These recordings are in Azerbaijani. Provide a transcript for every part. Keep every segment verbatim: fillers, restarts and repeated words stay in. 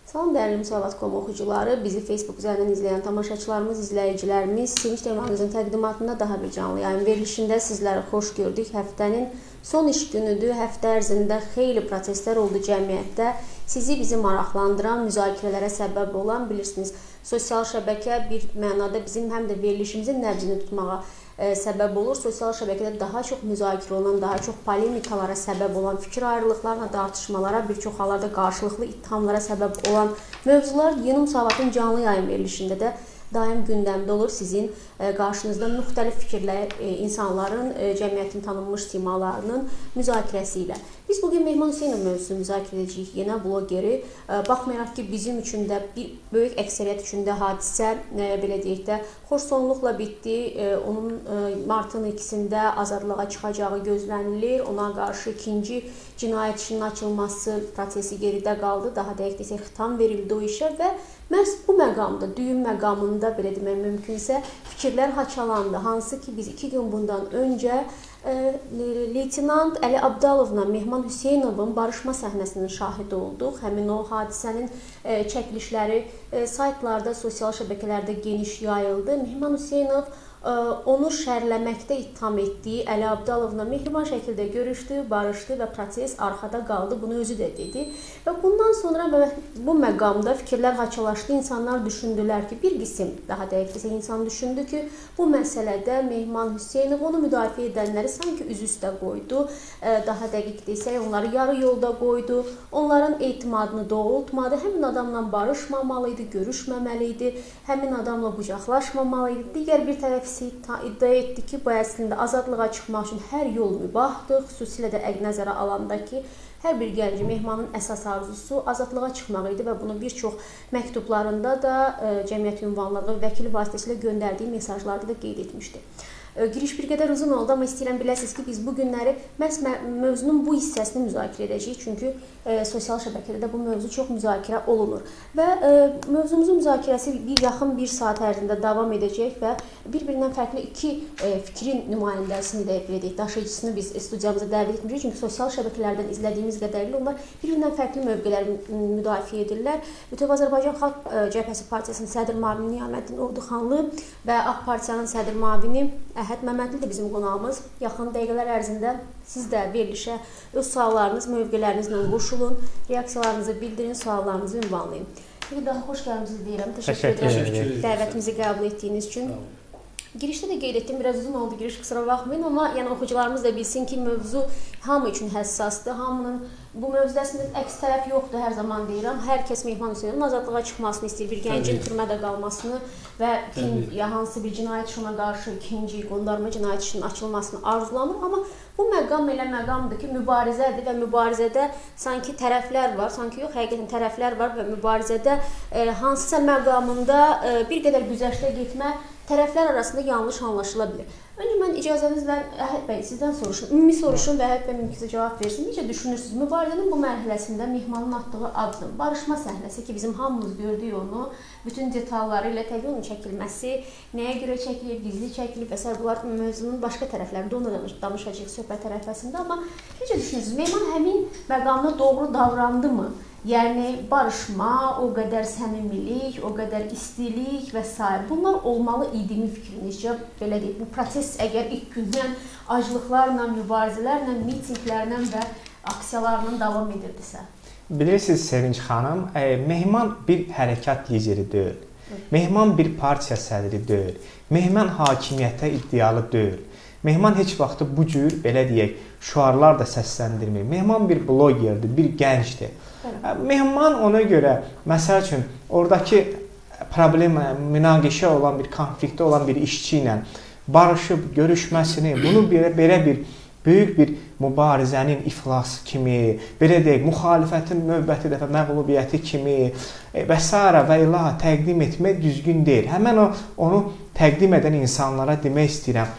Salam dəyərli Müsavat nöqtə com oxucuları, bizi Facebook üzərindən izləyən tamaşaçılarımız, izləyicilərimiz, Sevinç Temanızın təqdimatında daha bir canlı yayın verilişində sizləri xoş gördük. Həftənin son iş günüdür. Həftə ərzində xeyli proseslər oldu cəmiyyətdə. Sizi bizi maraqlandıran, müzakirələrə səbəb olan, bilirsiniz, sosial şəbəkə bir mənada bizim həm də verilişimizin nəbzini tutmağa e, səbəb olur. Sosial şəbəkədə daha çox müzakirə olan, daha çox polemikalara səbəb olan, fikir ayrılıqlarına, tartışmalara, bir çox hallarda qarşılıqlı ittihamlara səbəb olan mövzular Yeni Müsavatın canlı yayın verilişində də daim gündəmdə olur. Sizin e, qarşınızda müxtəlif fikirlər, e, insanların, e, cəmiyyətin tanınmış simalarının müzakirəsi ilə. Biz bugün Mehman Hüseynov mövzusunu müzakirə edəcəyik. Yenə blogeri. E, baxmayaraq ki, bizim üçün də, bir böyük əksəriyyət üçün də hadisə, e, belə deyək də, xoş sonluqla bitdi. E, onun e, martın ikisində azadlığa çıxacağı gözlənilir. Ona qarşı ikinci cinayət işinin açılması prosesi geridə qaldı. Daha dəqiq desək, xitam verildi o işə və məhz bu məqamda, düyün məqamında belə demək mümkünsə, fikirlər haçalandı. Hansı ki, biz iki gün bundan öncə e, Leytenant Əli Abdalovla Mehman Hüseynovun barışma səhnəsinin şahidi olduq. Həmin o hadisənin e, çəkilişləri e, saytlarda, sosial şəbəkələrdə geniş yayıldı. Mehman Hüseynov onu şərləməkdə ittiham etdiyi Əli Abdalovla mehriban şəkildə görüşdü, barışdı və proses arxada qaldı. Bunu özü də dedi. Və bundan sonra bu məqamda fikirlər haçalaşdı. İnsanlar düşündülər ki, bir qism, daha dəqiq desək, insan düşündü ki, bu məsələdə Mehman Hüseynov onu müdafiə edənləri sanki üz üstə qoydu. Daha dəqiq desək, onları yarı yolda qoydu. Onların etimadını doğrultmadı. Həmin adamla barışmamalı idi, görüşməməli idi. Həmin adamla qucaqlaşmamalı idi. Digər bir tərəf iddia etdi ki, bu əslində azadlığa çıxmaq üçün hər yol mübahdır. Xüsusilə də nəzərə alanda ki, hər bir gənci Mehmanın əsas arzusu azadlığa çıxmaq idi və bunu bir çox məktublarında da cəmiyyət ünvanları və vəkili vasitəsilə göndərdiyi mesajlarda da qeyd etmişdi. Giriş bir qədər uzun oldu, amma istəyirəm biləsiniz ki, biz bu günləri məhz mövzunun bu hissəsini müzakirə edəcəyik. Çünki e, sosial şəbəkədə də bu mövzu çox müzakirə olunur. Və e, mövzumuzun müzakirəsi bir yaxın bir saat ərzində davam edəcək və bir-birindən fərqli iki e, fikrin nümayəndəsini də belə deyək, daşıyıcısını biz studiyamıza dəvət etmişik. Çünki sosial şəbəkələrdən izlədiyimiz qədərilə onlar bir-birindən fərqli mövqeləri müdafiə edirlər. Bütöv Azərbaycan Xalq Cəbhəsi Partiyasının sədr müavini Niyaməddin Orduxanlı və AK Partiyanın sədr müavini Əhəd Məmmədli də bizim qonağımız. Yaxın dəqiqələr ərzində siz də verilişə öz suallarınız, mövqelərinizlə qoşulun, reaksiyalarınızı bildirin, suallarınızı ünvanlayın. Bir daha xoş gəldiniz deyirəm. Təşəkkür edirəm dəvətimizi qəbul etdiyiniz üçün. Girişdə də qeyd etdim, biraz uzun oldu giriş, qısura baxmayın, amma yəni oxucularımız da bilsin ki, mövzu hamı üçün həssasdır. Hamının bu mövzuda əslində əks tərəf yoxdur, hər zaman deyirəm. Hər kəs Mehman Hüseynovun azadlığa çıxmasını istəyir, bir gəncin türmədə qalmasını və ya hansı bir cinayət işinə qarşı ikinci qondarma cinayət işinin açılmasını arzulamır. Amma bu məqam elə məqamdır ki, mübarizədir və mübarizədə sanki tərəflər var, sanki yox, həqiqətən tərəflər var və mübarizədə e, hansısa məqamında e, bir qədər güzəştə getmə tərəflər arasında yanlış anlaşıla bilir. Öncə mən icazənizlə Əhəd bəy sizdən soruşum, ümumi soruşum və Əhəd bəy mümkünsə cavab versin. Necə düşünürsünüz? Mübarizənin bu mərhələsində Mehmanın atdığı addım, barışma səhnəsi ki, bizim hamımız gördük onu, bütün detalları ilə təbii onun çəkilməsi, nəyə görə çəkilib, gizli çəkilib və s. Bunlar mövzunun başqa tərəflərində onu danışacaq söhbət tərəfəsində. Amma necə düşünürsünüz? Mehman həmin məqamda doğru davrandı mı? Yəni, barışma, o qədər səmimilik, o qədər istilik və s. Bunlar olmalı idimi fikrinizcə, belə deyək, bu proses əgər ilk gündən aclıqlarla, mübarizələrlə, mitinglərlə və aksiyalarla davam edirdisə? Bilirsiniz Sevinç xanım, e, Mehman bir hərəkat lideri deyil. Mehman bir partiya sədri deyil. Mehman hakimiyyətə iddialı deyil. Mehman heç vaxtı bu cür, belə deyək, şüarlar da səsləndirmir. Mehman bir blogerdir, bir gəncdir. Mehman ona görə, məsəl üçün, oradakı problem, münaqişə olan bir, konfliktdə olan bir işçi ilə barışıb, görüşməsini, bunu belə, belə bir böyük bir mübarizənin iflası kimi, belə deyək, müxalifətin növbəti dəfə məğlubiyyəti kimi və s. və ilaha təqdim etmək düzgün deyil. Həmən o, onu təqdim edən insanlara demək istəyirəm,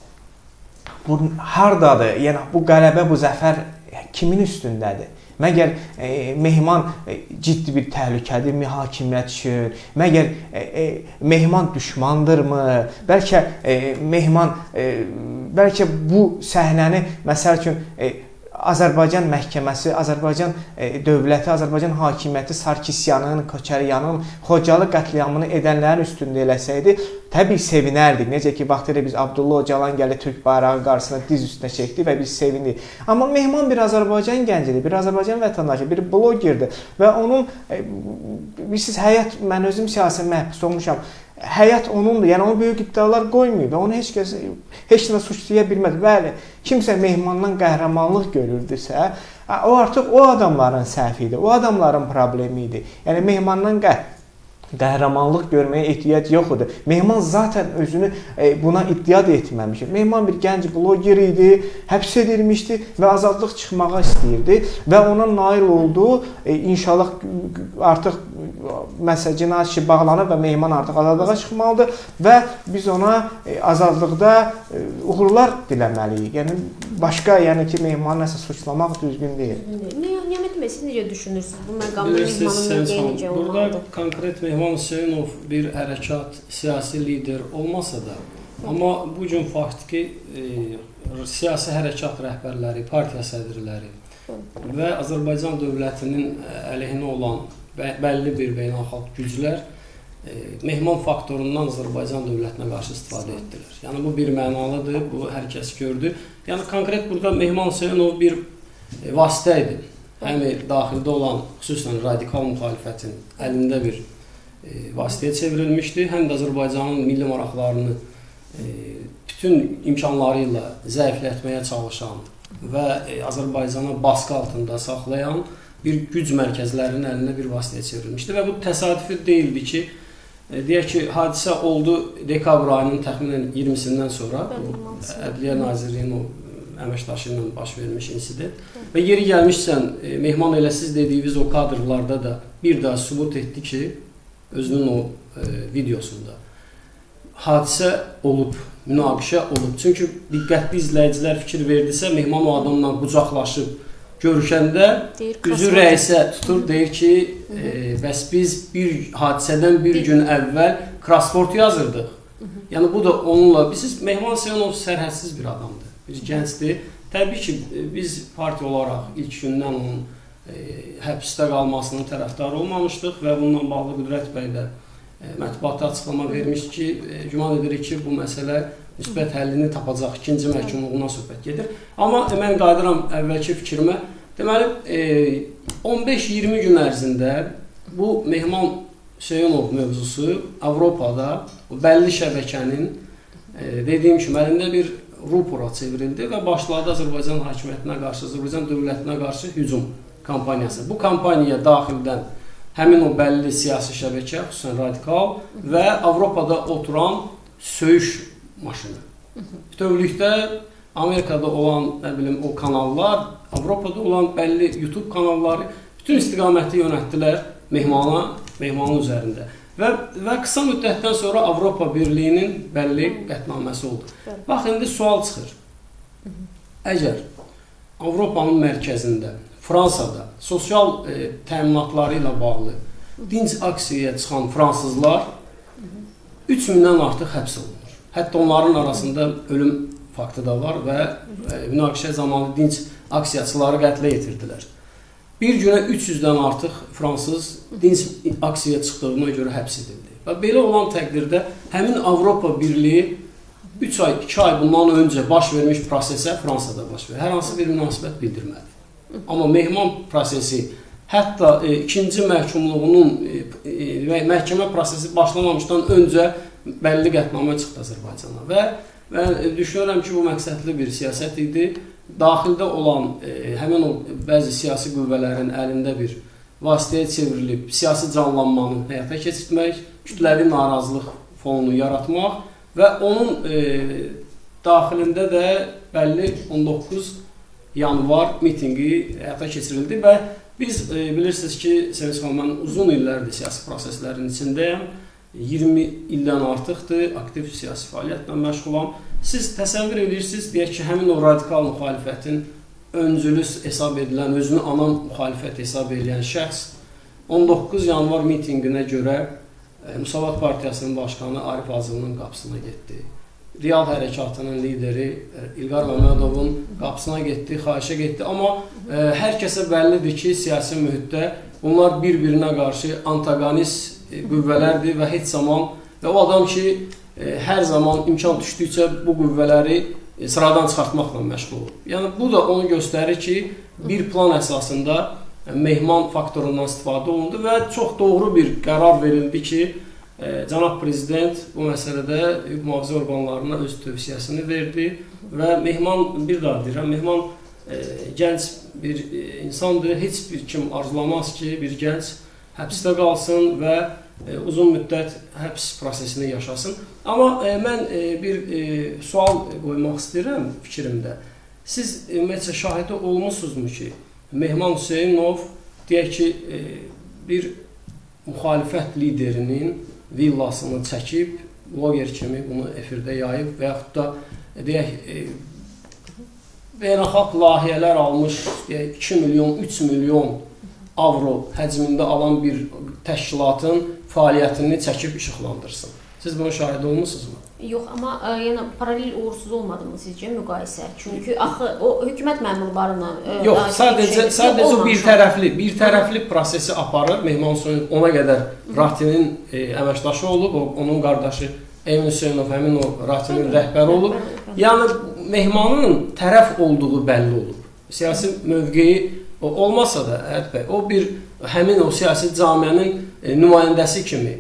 bu hardadır, yəni bu qələbə, bu zəfər kimin üstündədir? Məgər e, Mehman e, ciddi bir təhlükədir, hakimiyyət üçün? Məgər e, e, Mehman düşmandırmı? Bəlkə e, Mehman, e, bəlkə bu səhnəni, məsəl üçün, e, Azərbaycan məhkəməsi, Azərbaycan dövləti, Azərbaycan hakimiyyəti Sarkisyanın, Köçəryanın, Xocalı qətliamını edənlərin üstündə eləsəydi, təbii sevinərdik. Necə ki, vaxtilə biz Abdullah Öcalan gəldi Türk bayrağı qarşısında diz üstünə çəkdi və biz sevindik. Amma Mehman bir Azərbaycan gəncidir, bir Azərbaycan vətəndaşı, bir blogerdir və onun, bilirsiniz, həyat, mən özüm siyasi məhbus olmuşam, həyat onundur, yəni o böyük iddialar qoymuyor və onu heç kəs, heç nə suçlaya bilməz. Bəli, kimsə Mehmandan qəhrəmanlıq görürdüsə, o artıq o adamların səhvi idi, o adamların problemi idi. Yəni Mehmandan qəhr qəhrəmanlıq görməyə ehtiyac yox idi. Mehman zaten özünü buna iddia da etməmişdi. Mehman bir gənc bloger idi, həbs edilmişdi və azadlıq çıxmağa istəyirdi və ona nail oldu. İnşallah artıq məsələ cinayət işi bağlanıb və Mehman artıq azadlığa çıxmalıdır və biz ona azadlıqda uğurlar diləməliyik. Yəni başqa, yəni ki, Mehmanı nəsə suçlamaq düzgün deyil. Niyamet bəy, siz necə düşünürsünüz bu məqamda Mehmanın mövqeyi necə olmalıdır? Burada konkret Mehman Hüseynov bir hərəkat, siyasi lider olmasa da, amma bu gün faktiki e, siyasi hərəkat rəhbərləri, partiya sədrləri və Azərbaycan dövlətinin əleyhinə olan bəlli bir beynəlxalq güclər e, Mehman faktorundan Azərbaycan dövlətinə qarşı istifadə etdilər. Yəni bu bir mənalıdır, bu hər kəs gördü. Yəni konkret burada Mehman Hüseynov bir e, vasitə idi. Həm daxildə olan, xüsusən radikal müxalifətin əlində bir e, vasitəyə çevrilmişdi, həm də Azərbaycanın milli maraqlarını e, bütün imkanları ilə zəiflətməyə çalışan və e, Azərbaycana baskı altında saxlayan bir güc mərkəzlərinin əlində bir vasitəyə çevrilmişdi və bu təsadüfi deyildi ki, e, deyək ki, hadisə oldu dekabr ayının təxminən iyirmisindən sonra Ədliyyə Nazirliyinin o əməkdaşı ilə baş vermiş insident və yeri gəlmişsən Mehman elə siz dediyiniz o kadrlarda da bir daha sübut etdi ki, özünün o e, videosunda hadisə olub, münaqişə olub. Çünki diqqətli izləyicilər fikir verdisə, Mehman o adamla qucaqlaşıb görüşəndə üzü rəisə tutur, deyir ki, e, bəs biz bir hadisədən bir gün əvvəl Krasford yazırdıq. Yəni bu da onunla, bilirsiniz, Mehman Hüseynov sərhədsiz bir adamdır. Bir gəncdir. Təbii ki, biz partiya olaraq ilk gündən onun e, həbsdə qalmasının tərəfdarı olmamışdıq və bununla bağlı Qüdrət bəy də e, mətbuata açıqlama vermiş ki, e, güman edirik ki, bu məsələ müsbət həllini tapacaq, ikinci məhkumluğuna söhbət gedir. Amma e, mən qayıdıram əvvəlki fikrimə. Deməli, e, on beş iyirmi gün ərzində bu Mehman Hüseynov mövzusu Avropada bəlli şəbəkənin e, dediyim kimi əlində bir rupora çevrildi və başladı Azərbaycan hakimiyyətinə qarşı, Azərbaycan dövlətinə qarşı hücum kampaniyası. Bu kampaniyaya daxildən həmin o bəlli siyasi şəbəkə, xüsusən radikal və Avropada oturan söyüş maşını. Bütövlükdə Amerikada olan, nə bilim, o kanallar, Avropada olan bəlli YouTube kanalları bütün istiqaməti yönətdilər Mehmana, Mehmanın üzərində. Və, və qısa müddətdən sonra Avropa Birliyinin bəlli qətnaməsi oldu. Bax, indi sual çıxır. Əgər Avropanın mərkəzində, Fransada sosial e, təminatları ilə bağlı dinc aksiyaya çıxan fransızlar üç mindən artıq həbs olunur. Hətta onların arasında ölüm faktı da var və e, münaqişə zamanı dinc aksiyaçıları qətlə yetirdilər. Bir günə üç yüzdən artıq fransız dinc aksiyaya çıxdığına görə həbs edildi. Və belə olan təqdirdə həmin Avropa Birliyi üç ay, iki ay bundan öncə baş vermiş prosesə Fransada baş verir. Hər hansı bir münasibət bildirmədi. Amma Mehman prosesi, hətta e, ikinci məhkumluğunun e, e, məhkəmə prosesi başlamamışdan öncə bəlli qətnamə çıxdı Azərbaycana. Və, və düşünürəm ki, bu məqsədli bir siyasət idi. Daxildə olan e, həmin o bəzi siyasi qüvvələrin əlində bir vasitəyə çevrilib siyasi canlanmanı həyata keçirmək, kütləvi narazılıq fonunu yaratmaq və onun e, daxilində də bəlli on doqquz yanvar mitinqi həyata keçirildi və biz e, bilirsiniz ki, Sevinç xanım, mən uzun illərdir siyasi proseslərin içindəyəm. iyirmi ildən artıqdır, aktiv siyasi fəaliyyətlə məşğulam. Siz təsəvvür edirsiniz, deyək ki, həmin o radikal müxalifətin öncülü hesab edilən, özünü ana müxalifət hesab edən şəxs on doqquz yanvar mitinqinə görə e, Müsavat Partiyasının başqanı Arif Azılının qapısına getdi Riyad hərəkatının lideri İlqar Məmmədovun qapısına getdi, xahişə getdi. Amma ə, hər kəsə bəllidir ki, siyasi mühitdə bunlar bir-birinə qarşı antagonist qüvvələrdir və heç zaman və o adam ki, ə, hər zaman imkan düşdükcə bu qüvvələri sıradan çıxartmaqla məşğul olur. Yəni, bu da onu göstərir ki, bir plan əsasında mehman faktorundan istifadə olundu və çox doğru bir qərar verildi ki, Cənab Prezident bu məsələdə mühafizə orqanlarına öz tövsiyəsini verdi və mehman, bir daha deyirəm, mehman e, gənc bir e, insandır. Heç bir kim arzulamaz ki, bir gənc həbsdə qalsın və e, uzun müddət həbs prosesini yaşasın. Amma e, mən e, bir e, sual qoymaq istəyirəm fikrimdə. Siz ümumiyyətlə şahidi olmusunuzmu ki, Mehman Hüseynov deyək ki, e, bir müxalifət liderinin villasını çəkib, bloger kimi bunu efirdə yayıb və yaxud da deyək, e, beynəlxalq layihələr almış deyək, iki milyon, üç milyon avro həcmində alan bir təşkilatın fəaliyyətini çəkib işıqlandırsın. Siz buna şahid olmusunuzmu? Yox, amma ə, yəni paralel uğursuz olmadı mı sizcə müqayisə? Çünki axı o hökumət məmurlarına ə, Yox, sadəcə şey, sadəcə o bir tərəfli, bir tərəfli prosesi aparır. Mehman Hüseynov ona qədər Ratinin e, əməkdaşı olub, o, onun qardaşı Emin Hüseynov həmin o Ratinin rəhbəri olub. Yəni Mehmanın tərəf olduğu bəlli olub. Siyasi mövqeyi o, olmasa da Əhəd bəy, o bir həmin o siyasi camiənin e, nümayəndəsi kimi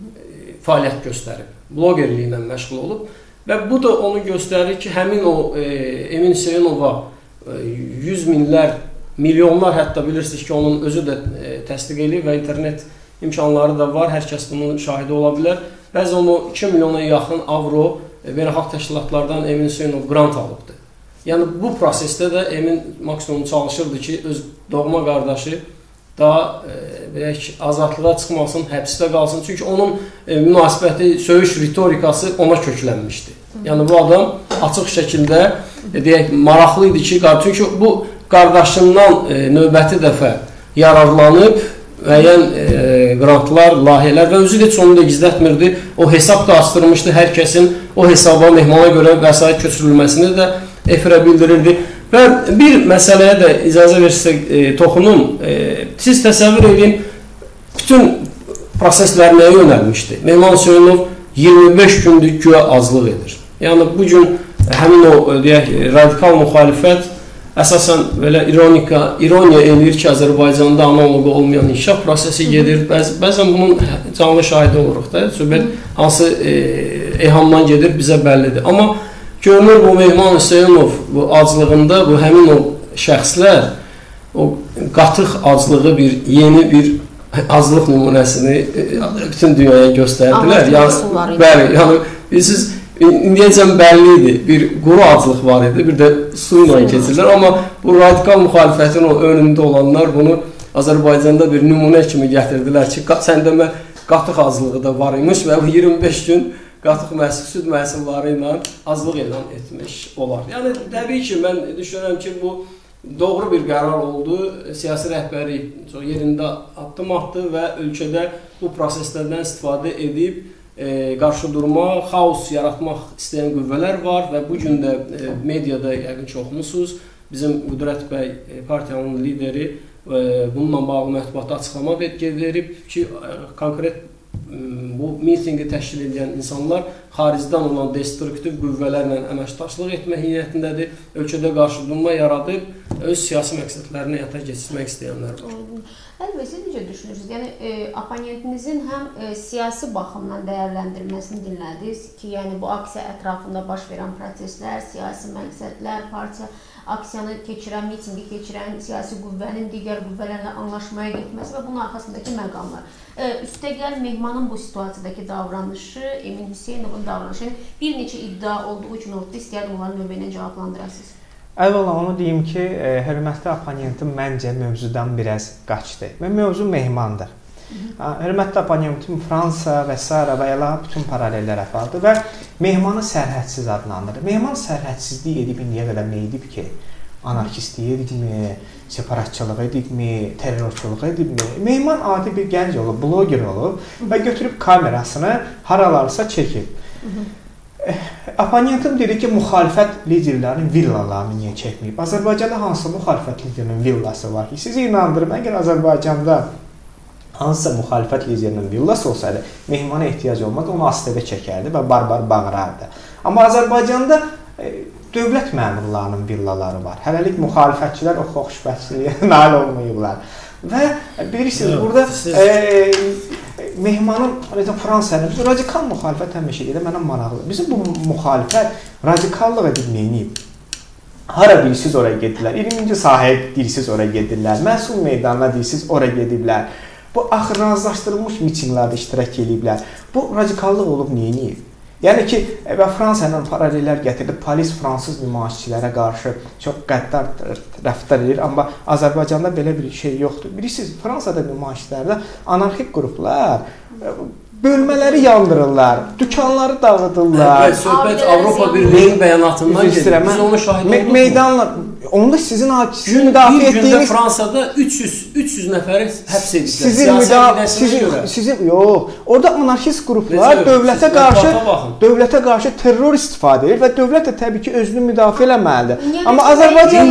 e, fəaliyyət göstərib. Blogerliklə məşğul olub və bu da onu göstərir ki, həmin o e, Emin Hüseynova e, yüz minlər, milyonlar hətta bilirsiniz ki, onun özü də e, təsdiq edir və internet imkanları da var, hər kəs bunun şahidi ola bilər. Bəzən o iki milyona yaxın avro e, beynəlxalq təşkilatlardan Emin Hüseynov qrant alıbdır. Yəni bu prosesdə də Emin maksimum çalışırdı ki, öz doğma qardaşı daha e, azadlığa çıxmasın, həbsdə qalsın. Çünki onun e, münasibəti, söyüş ritorikası ona köklənmişdi. Yəni bu adam açıq şəkildə e, deyək, maraqlı idi ki, çünki bu qardaşından e, növbəti dəfə yararlanıb müəyyən e, qrantlar, layihələr və özü də heç onu da gizlətmirdi. O hesab da açdırmışdı, hər kəsin o hesaba mehmana görə vəsait köçürülməsini də efirə bildirirdi. Və bir məsələyə də icazə verirsə e, toxunum. E, siz təsəvvür edin, bütün proseslər nəyə yönəlmişdi? Mehman Hüseynov iyirmi beş gündür güya azlıq edir. Yəni bu gün həmin o deyək, radikal müxalifət əsasən belə ironika, ironiya eləyir ki, Azərbaycanda analogu olmayan inkişaf prosesi gedir. Bəz, bəzən bunun canlı şahidi oluruq da. Söhbət hansı e, ehamdan gedir bizə bəllidir. Amma görünür bu Mehman Hüseynov bu aclığında bu həmin o şəxslər o qatıq aclığı bir yeni bir aclıq nümunəsini bütün dünyaya göstərdilər. Yəni, bəli, yəni siz indiyəcən bəlli idi. Bir quru aclıq var idi, bir də su ilə keçirlər. Amma bu radikal müxalifətin o önündə olanlar bunu Azərbaycanda bir nümunə kimi gətirdilər ki, sən demə qatıq aclığı da var imiş və iyirmi beş gün qatıq məhsul, süd məhsulları ilə azlıq elan etmiş olar. Yəni, təbii ki, mən düşünürəm ki, bu doğru bir qərar oldu. Siyasi rəhbəri yerində addım atdı və ölkədə bu proseslərdən istifadə edib e, qarşı durma, xaos yaratmaq istəyən qüvvələr var və bu gün də e, mediada yəqin ki, oxumusunuz. Bizim Qüdrət bəy e, partiyanın lideri e, bununla bağlı mətbuatda açıqlama verib ki, e, konkret bu mitinqi təşkil edən insanlar xaricdən olan destruktiv qüvvələrlə əməkdaşlıq etmə niyyətindədir. Ölkədə qarşıdurma yaradıb, öz siyasi məqsədlərini həyata keçirmək istəyənlər var. Əlbəttə, siz necə düşünürsünüz? Yəni, e, oponentinizin həm e, siyasi baxımdan dəyərləndirməsini dinlədiniz ki, yəni bu aksiya ətrafında baş verən proseslər, siyasi məqsədlər, partiya aksiyanı keçirən, mitinqi keçirən siyasi qüvvənin digər qüvvələrlə anlaşmaya getməsi və bunun arxasındakı məqamlar. E, üstəgəl Mehmanın bu situasiyadakı davranışı, Emin Hüseynovun davranışı bir neçə iddia olduğu üçün ortada istəyərdim onların növbəylə cavablandırasınız. Əvvəla onu deyim ki, e, hörmətli oponentim məncə mövzudan biraz qaçdı və mövzu Mehmandır. Hörmətli oponentim Fransa və s. və elə bütün paralellər apardı və Mehmanı sərhədsiz adlandırdı. Mehman sərhədsizlik edib indiyə qədər nə edib ki? Anarkistlik edibmi, separatçılıq edibmi, terrorçuluq edibmi? Mehman adi bir gənc olub, bloger olub və götürüb kamerasını haralarsa çəkib. Oponentim dedi ki, müxalifət liderlərinin villalarını niyə çəkməyib? Azərbaycanda hansı müxalifət liderinin villası var ki? Sizi inandırım, əgər Azərbaycanda hansısa müxalifət liderinin villası olsaydı, mehmana ehtiyac olmadı, onu astedə çəkərdi və barbar bağırardı. Amma Azərbaycanda e, dövlət məmurlarının villaları var. Hələlik müxalifətçilər o xoşbəxtliyə nail olmayıblar. Və bilirsiniz, Yo, burada siz... e, mehmanın Fransanın radikal müxalifət həmişə gedir, mənə maraqlı. Bizim bu müxalifət radikallıq edib neyiniyib? Hara deyirsiniz, oraya gedirlər. iyirminci sahəyə deyirsiniz, oraya gedirlər. Məhsul meydanına deyirsiniz, oraya gediblər. Bu axır razılaşdırılmış mitinglərdə iştirak ediblər. Bu radikallıq olub neyiniyib? Yəni ki, və Fransa ilə paralellər gətirdi. Polis fransız nümayişçilərə qarşı çox qəddar rəftar edir, amma Azərbaycanda belə bir şey yoxdur. Bilirsiniz, Fransada nümayişlərdə anarxik qruplar bölmələri yandırırlar, dükanları dağıdırlar. Evet, söhbət Avropa Birliyinin bəyanatından gedir. Biz onu şahid olduq. Meydanlar, onda sizin hakiminiz müdafiə etdiyiniz... Bir gündə Fransada üç yüz nəfəri həbs ediblər. Sizin müdafiə... Sizin, yox, orada anarxist qruplar dövlətə qarşı, dövlətə qarşı terror istifadə edir və dövlət də təbii ki, özünü müdafiə eləməlidir. Amma Azərbaycan...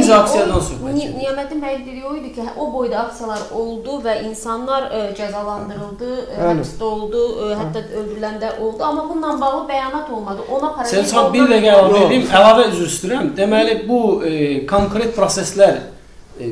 Niyaməddin bəy dediyi o idi ki, o boyda aksiyalar oldu və insanlar cəzalandırıldı, həbsdə oldu, hətta öldürüləndə oldu, amma bununla bağlı bəyanat olmadı. Ona paralel... Sən bir dəqiqə əlavə edeyim, əlavə üzr istəyirəm. Deməli, bu e, konkret proseslər e,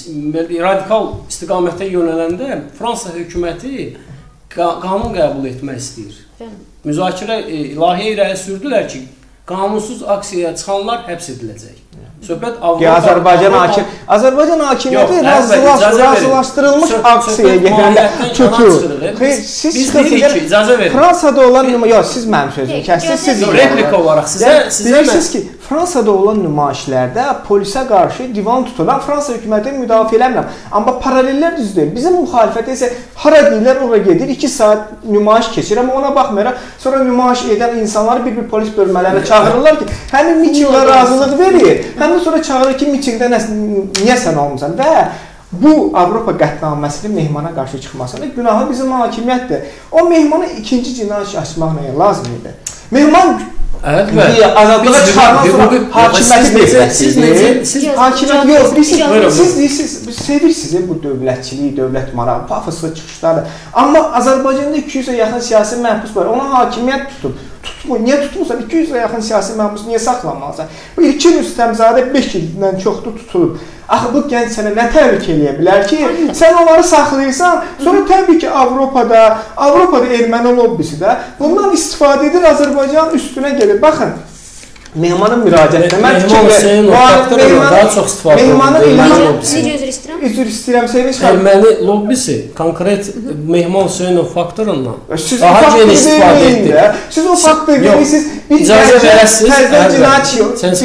radikal istiqamətə yönələndə Fransa hökuməti qanun qəbul etmək istəyir. Müzakirə, e, layihə irəli sürdülər ki, qanunsuz aksiyaya çıxanlar həbs ediləcək. Söhbət Avropa... Azərbaycan hakim, Azərbaycan hakimiyyəti razılaşdırılmış aksiyaya gedəndə tutur. Siz deyirik ki, icazə verin. Fransada olan, yox, siz mənim sözümü kəsdiniz. Replika olaraq sizə... Bilirsiniz ki, Fransada olan nümayişlərdə polisə qarşı divan tutulan Fransa hökumətini müdafiə eləmirəm. Amma paralellər düzdür. Bizim müxalifət isə hara deyirlər, oraya gedir, iki saat nümayiş keçir, amma ona baxmayaraq, sonra nümayiş edən insanları bir-bir polis bölmələrə çağırırlar ki, həmin mitingə razılıq verir. Həmin sonra çağırır ki, mitingdə niyə sən olmuşsan? Və bu Avropa qətnaməsinin mehmana qarşı çıxmasında günahı bizim hakimiyyətdir. O mehmana ikinci cinayət açmaq nəyə lazım idi? Mehman azadlığa çıxardan sonra hakimiyyəti deyirsiniz. Siz hakimiyyət yox, siz deyirsiniz, sevirsiniz bu dövlətçiliyi, dövlət marağı, pafoslu çıxışları. Amma Azərbaycanda iki yüzə yaxın siyasi məhbus var, ona hakimiyyət tutub. Tutmur. Niyə tutmursan? iki yüzə yaxın siyasi məhbus niyə saxlanmalısan? Bu İlkin Rüstəmzadə beş ildən çoxdur tutulub. Axı bu gənc sənə nə təhlük eləyə bilər ki, sən onları saxlayırsan, sonra təbii ki Avropada, Avropada erməni lobbisi də bundan istifadə edir, Azərbaycan üstünə gelir. Baxın, mehmanın müraciətində mən fikirlə daha çox istifadə edir. Üzr istəyirəm. Üzr istəyirəm, Sevinç xanım. Erməni lobbisi konkret Mehman Hüseynov faktorundan daha geniş istifadə etdi. Siz o faktoru verirsiniz, bir təzə cinayət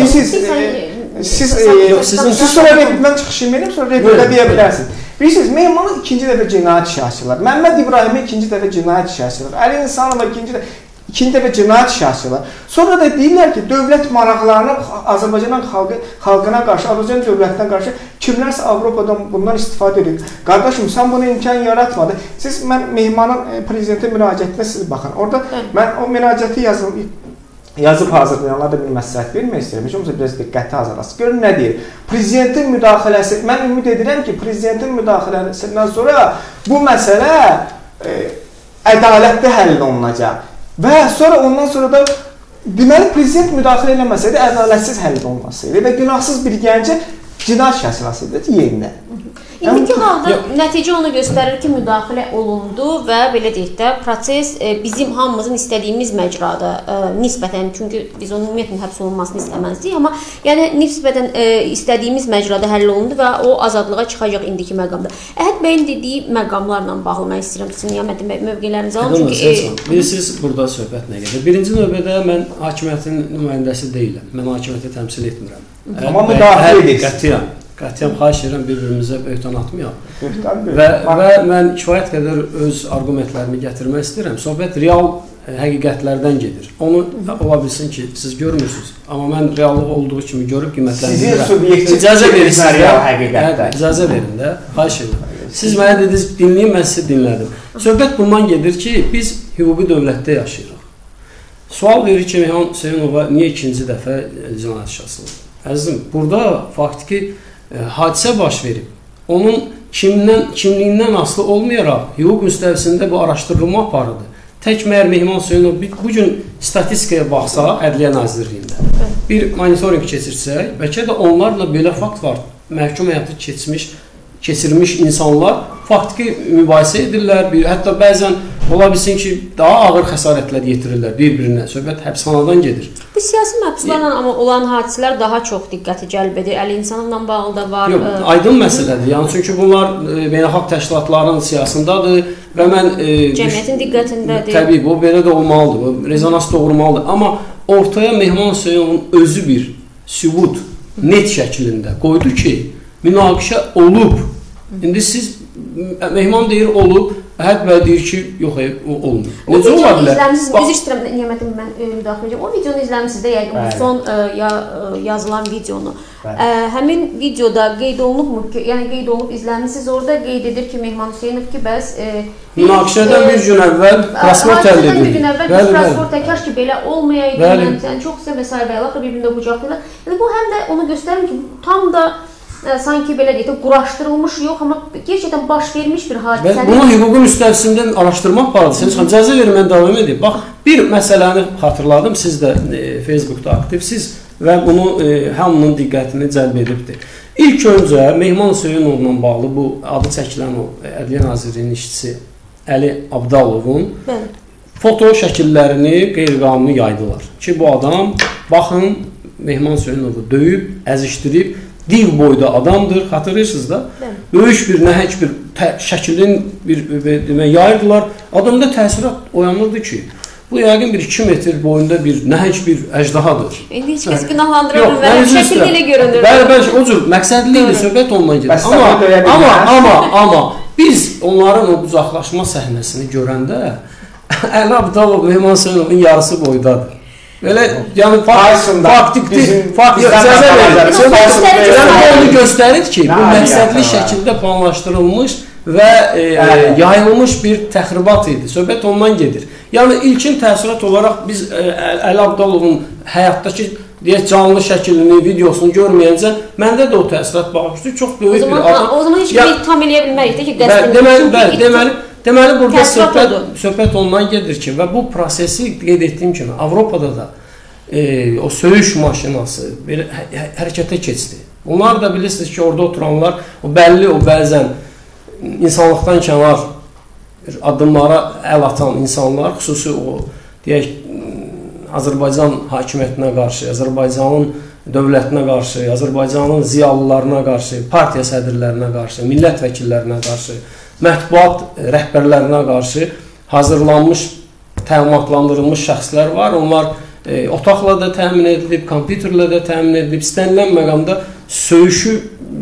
yox. Siz siz sonra replikdən çıxışım verim, sonra replikdə deyə bilərsiniz. Bilirsiniz, Mehmanın ikinci dəfə cinayət işi açılır. Məmməd İbrahimə ikinci dəfə cinayət işi açılır. Əli İnsanova ikinci dəfə İkinci dəfə cinayət işi açılır. Sonra da deyirlər ki, dövlət maraqlarına, Azərbaycan xalqı, xalqına qarşı, Azərbaycan dövlətinə qarşı kimlərsə Avropadan bundan istifadə edir. Qardaşım, sən bunu imkan yaratmadı. Siz, mən Mehmanın prezidentə müraciətinə siz baxın. Orada mən o müraciəti yazım, yazıb hazırlayanlar da bir məsləhət vermək istəyirəm. Heç olmasa biraz diqqətli hazırlasın. Görün nə deyir? Prezidentin müdaxiləsi, mən ümid edirəm ki, prezidentin müdaxiləsindən sonra bu məsələ e, ədalətli həll olunacaq. Və sonra ondan sonra da deməli prezident müdaxilə eləməsəydi ədalətsiz həll olunmasaydı və günahsız bir gəncə cinayət şəxsiyyəti yerinə. İndiki halda nəticə onu göstərir ki, müdaxilə olundu və belə deyək də, proses bizim hamımızın istədiyimiz məcrada nisbətən, çünki biz onun ümumiyyətlə həbs olunmasını istəməzdik, amma yəni nisbətən istədiyimiz məcrada həll olundu və o azadlığa çıxacaq indiki məqamda. Əhəd bəyin dediyi məqamlarla bağlı mən istəyirəm sizin Niyaməddin bəy mövqelərinizi alın. Bilirsiniz, burada söhbət nə gedir? Birinci növbədə mən hakimiyyətin nümayəndəsi deyiləm. Mən hakimiyyəti təmsil etmirəm. Amma müdafiə edirsiniz. Qətiyyən xahiş edirəm, bir-birimizə böhtan atmayaq. Və, və mən kifayət qədər öz argumentlərimi gətirmək istəyirəm. Söhbət real həqiqətlərdən gedir. Onu ola bilsin ki, siz görmürsünüz. Amma mən reallıq olduğu kimi görüb qiymətləndirirəm. Sizin subyektiv icazə verirsiniz real həqiqətlər. İcazə verin də, xahiş edirəm. Siz mənə dediniz, dinləyin, mən sizi dinlədim. Söhbət bundan gedir ki, biz hüquqi dövlətdə yaşayırıq. Sual verir ki, Mehman Hüseynova niyə ikinci dəfə cinayət işi açılır? Əzizim, burada faktiki e, hadisə baş verib. Onun kimdən, kimliyindən asılı olmayaraq hüquq müstəvisində bu araşdırılma aparıdır. Tək məyər Mehman Hüseynov bugün statistikaya baxsaq, Ədliyyə Nazirliyində bir monitoring keçirsək, bəlkə də onlarla belə fakt var. Məhkum həyatı keçmiş, keçirmiş insanlar faktiki mübahisə edirlər. Bir, hətta bəzən ola bilsin ki, daha ağır xəsarətlər yetirirlər bir-birinə. Söhbət həbsxanadan gedir. Bu siyasi məhbuslarla amma olan hadisələr daha çox diqqəti cəlb edir. Əli insanla bağlı da var. Yox, ə... aydın məsələdir. Yəni çünki bunlar e, beynəlxalq təşkilatların siyasındadır və mən e, cəmiyyətin diqqətindədir. Təbii, bu belə də olmalıdır. Bu rezonans doğurmalıdır. Amma ortaya Mehman Hüseynovun özü bir sübut net şəklində qoydu ki, münaqişə olub. İndi siz Mehman deyir olub, Əhəd bəy deyir ki, yox, o olmur. O videonu izləmişsiniz, üzr istəyirəm, Nimətim, mən müdaxilə edəcəm. O videonu izləmişsiniz də, yəqin bu son ə, ya, ə, yazılan videonu. Ə, həmin videoda qeyd olunubmu ki, yəni qeyd olunub izləmişsiniz, orada qeyd edir ki, Mehman Hüseynov ki, bəs münaqişədən bir gün əvvəl pasport əldə edir. Bir gün əvvəl bir pasport təkər ki, belə olmayaydı, yəni çox sizə və s. və yaxud da bir-birində qucaqlayırlar. Yəni bu həm də onu göstərir ki, tam da ə, sanki belə deyək də quraşdırılmış yox, amma gerçəkdən baş vermiş bir hadisədir. Bunu hüququn müstəvisindən araşdırmaq barədə siz icazə verin, mən davam edeyim. Bax, bir məsələni xatırladım, siz də e, Facebookda aktivsiz və bunu e, hamının diqqətini cəlb edibdir. İlk öncə Mehman Hüseynovla bağlı bu adı çəkilən o Ədliyyə Nazirliyinin işçisi Əli Abdalovun Bəli. foto şəkillərini qeyri-qanuni yaydılar. Ki bu adam, baxın, Mehman Hüseynovu döyüb, əzişdirib, div boyda adamdır, xatırlayırsınız da. Bəli. Böyük bir, nəhəng bir şəklin bir, bir, bir yayırdılar. Adamda təsirat oyanırdı ki, bu yəqin bir iki metr boyunda bir nəhəng bir əjdahadır. İndi heç kəs günahlandıra bilmir, şəkildə elə görünür. Bəli, bəli, o cür məqsədli idi, söhbət ondan gedir. Amma, amma, amma, amma biz onların o uzaqlaşma səhnəsini görəndə Əli Abdalov Mehman Hüseynovun yarısı boydadır. Belə, yəni faktikdir, onu göstərir ki, bu məqsədli şəkildə planlaşdırılmış və e, yayılmış bir təxribat idi. Söhbət ondan gedir. Yəni, ilkin təəssürat olaraq biz e, Əli Abdalovun həyatdakı deyək, canlı şəklini, videosunu görməyəncə məndə də o təəssürat baxmışdır. Çox böyük bir adam. O zaman heç kimi tam eləyə bilməyik ki, qəsdən. Deməli, deməli, deməli burada söhbət, söhbət ondan gedir ki, və bu prosesi qeyd etdiyim kimi Avropada da e, o söyüş maşinası belə hə hərəkətə keçdi. Onlar da bilirsiniz ki, orada oturanlar o bəlli, o bəzən insanlıqdan kənar addımlara əl atan insanlar, xüsusi o deyək, Azərbaycan hakimiyyətinə qarşı, Azərbaycanın dövlətinə qarşı, Azərbaycanın ziyalılarına qarşı, partiya sədrlərinə qarşı, millət vəkillərinə qarşı, mətbuat rəhbərlərinə qarşı hazırlanmış, təlimatlandırılmış şəxslər var. Onlar e, otaqla da təmin edilib, kompüterlə də təmin edilib, istənilən məqamda söyüşü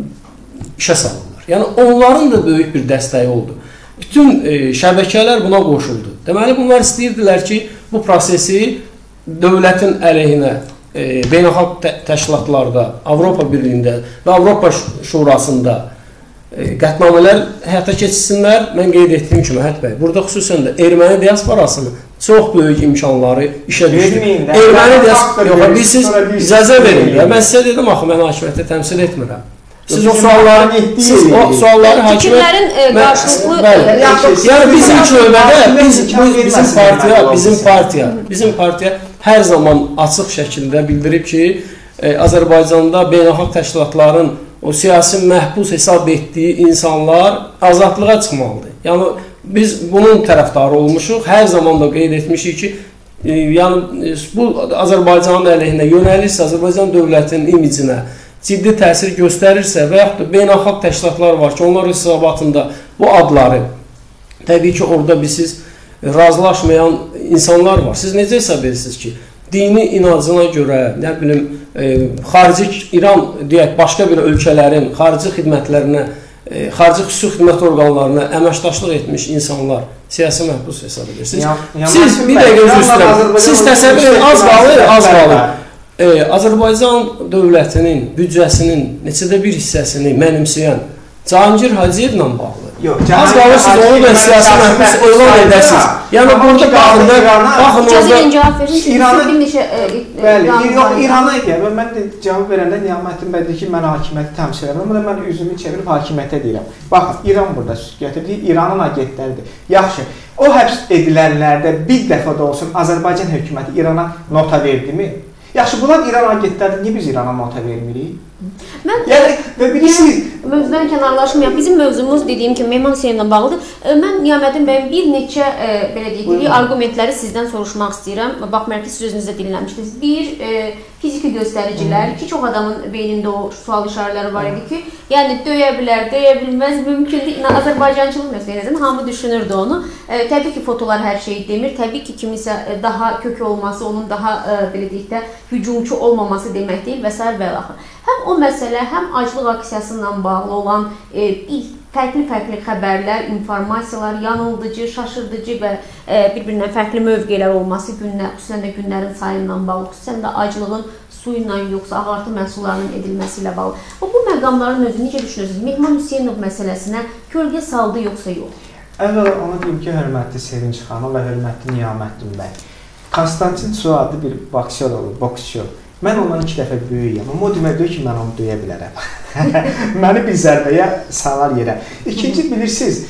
işə salırlar. Yəni, onların da böyük bir dəstəyi oldu. Bütün e, şəbəkələr buna qoşuldu. Deməli, bunlar istəyirdilər ki, bu prosesi dövlətin əleyhinə e, beynəlxalq tə təşkilatlarda, Avropa Birliyində və Avropa Şurasında e, qətnamələr həyata keçsinlər. Mən qeyd etdiyim kimi, Əhəd bəy, burada xüsusən də erməni diasporasının çox böyük imkanları işə düşdü. Erməni diasporası, biz siz icazə verin. Mən sizə dedim, axı, mən hakimiyyətə təmsil etmirəm. Siz o sualları, siz o sualları hakimiyyət qarşılıqlı, yəni biz ilk növbədə biz, bizim partiya, bizim partiya, bizim partiya hər zaman açıq şəkildə bildirib ki, e, Azərbaycanda beynəlxalq təşkilatların o siyasi məhbus hesab etdiyi insanlar azadlığa çıxmalıdır. Yəni biz bunun tərəfdarı olmuşuq, hər zaman da qeyd etmişik ki, e, yəni bu Azərbaycanın əleyhinə yönəlirsə, Azərbaycan dövlətinin imicinə ciddi təsir göstərirsə və yaxud da beynəlxalq təşkilatlar var ki, onlar hesabatında bu adları, təbii ki, orada biz siz razılaşmayan insanlar var. Siz necə hesab edirsiniz ki, dini inancına görə, nə bilim, e, xarici İran, deyək, başqa bir ölkələrin xarici xidmətlərinə, e, xarici xüsusi xidmət orqanlarına əməkdaşlıq etmiş insanlar siyasi məhbus hesab edirsiniz. Siz bir dəqiqə özür istəyirəm, siz təsəvvür edin, az qalır, az qalır. Ee, Azərbaycan dövlətinin büdcəsinin neçədə bir hissəsini mənimsəyən Cahangir Hacıyevlə bağlı Az qalır siz onu da siyasi məhbus elan edəsiniz. Yəni burada baxın da, baxın orada İrana bir neçə bəli, yox İrana gəl. Mən də cavab verəndə Niyaməddin bəy deyir ki, mən hakimiyyəti təmsil edirəm. Amma mən üzümü çevirib hakimiyyətə deyirəm. Baxın, İran burada gətirdiyi İranın agentləridir. Yaxşı, o həbs edilənlərdə bir dəfə də olsun Azərbaycan hökuməti İrana nota verdimi? Yaxşı, bunlar İran agentləridir. Niyə biz İrana nota vermirik? Mən yəni və bilirsiniz, mövzudan kənarlaşmayaq. Bizim mövzumuz dediyim kimi Mehman Hüseynlə bağlıdır. Mən Niyaməddin bəyin bir neçə e, belə deyək, arqumentləri sizdən soruşmaq istəyirəm. Baxmayaraq ki, siz özünüzdə dinləmişdiniz. Bir, e, fiziki göstəricilər ki, çox adamın beynində o sual işarələri var idi ki, yəni döyə bilər, döyə bilməz, mümkündür. Azərbaycançılıq məsələsində hamı düşünürdü onu. E, təbii ki, fotolar hər şeyi demir. Təbii ki, kimisə daha kökü olması, onun daha e, belə deyək də hücumçu olmaması demək deyil və s. və axır. Həm o məsələ, həm aclıq aksiyası ilə bağlı olan e, fərqli-fərqli xəbərlər, informasiyalar, yanıldıcı, şaşırdıcı və e, bir-birindən fərqli mövqelər olması, günlər, xüsusən də günlərin sayı ilə bağlı, xüsusən də aclığın su ilə yoxsa ağartı məhsullarının edilməsi ilə bağlı. O, bu məqamların özü necə düşünürsünüz? Mehman Hüseynov məsələsinə kölgə saldı yoxsa yox? Əvvəla ona deyim ki, hörmətli Sevinç xanım və hörmətli Niyaməddin bəy. Konstantin Çu adlı bir boksçu olur, boksçu. Mən ondan iki dəfə böyüyəm, amma o demək deyir ki, mən onu döyə bilərəm. Məni bir zərbəyə salar yerə. İkinci, bilirsiniz,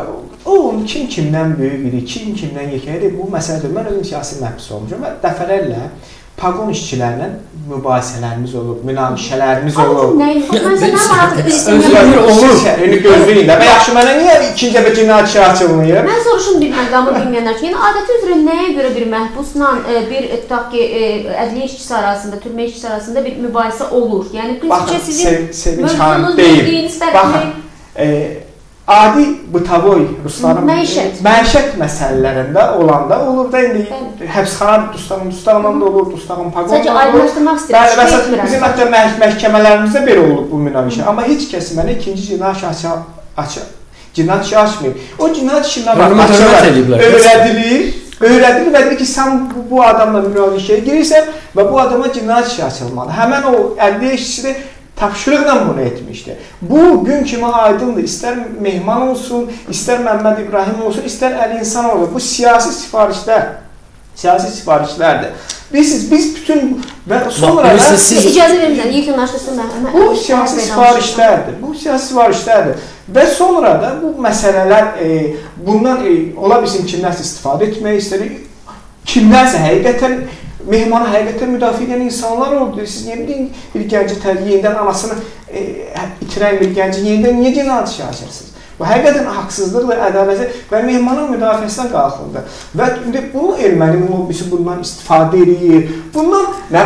o kim kimdən böyük biri, kim kimdən yekədir, bu məsələdir. Mən özüm siyasi məhbus olmuşam və dəfələrlə paqon işçilərlə mübahisələrimiz olub, münaqişələrimiz olub. Mən sənə maraqlı bir isim olur. Onu gözləyin də. Və yaxşı, mənə niyə ikinci dəfə cinayət işi açılmıyor? Mən soruşum bir məqamı bilməyənlər ki, yəni adəti üzrə nəyə görə bir məhbusla bir tutaq ki, ədliyyə işçisi arasında, türmə işçisi arasında bir mübahisə olur? Yəni, prinsipcə sizin mövzunuz dediyiniz fərqli... Adi butavoy Rusların məişət. məişət məsələlərində olanda olur da, indi həbsxana dustağın, dustağından da olur, dustağın paqonundan da olur. Sadəcə aydınlaşdırmaq istəyirəm. Bizim hətta məhkəmələrimizdə belə olub bu münaqişə. Amma heç kəs mənə ikinci cinayət işi açır. Cinayət işi açmayıb. O cinayət işindən öyrədilir, öyrədilir və deyir ki, sən bu adamla münaqişəyə girirsən və bu adama cinayət işi açılmalı. Həmən o ədliyyə işçisi tapşırıqla bunu etmişdi. Bu gün kimi aydındır. İstər Mehman olsun, istər Məmməd İbrahim olsun, istər Əli İnsan olsun. Bu siyasi sifarişlər, siyasi sifarişlərdir. Bilirsiniz, biz bütün və sonra da... İcazə verirəm, yekunlaşdırsın mən. Bu siyasi sifarişlərdir. Bu siyasi sifarişlərdir. Və sonra da bu məsələlər, e, bundan e, ola bilsin kimlərsə istifadə etmək istədir, kimlərsə həqiqətən Mehmanı həqiqətən müdafiə edən insanlar oldu. Siz niyə bilin, bir gənci yenidən anasını e, itirən bir gənci yenidən niyə cinayət işi açırsınız? Bu həqiqətən haqsızlıqdır, ədalətdir və Mehmanın müdafiəsinə qalxıldı. Və indi bunu erməni lobbisi bundan istifadə edir. Bundan, nə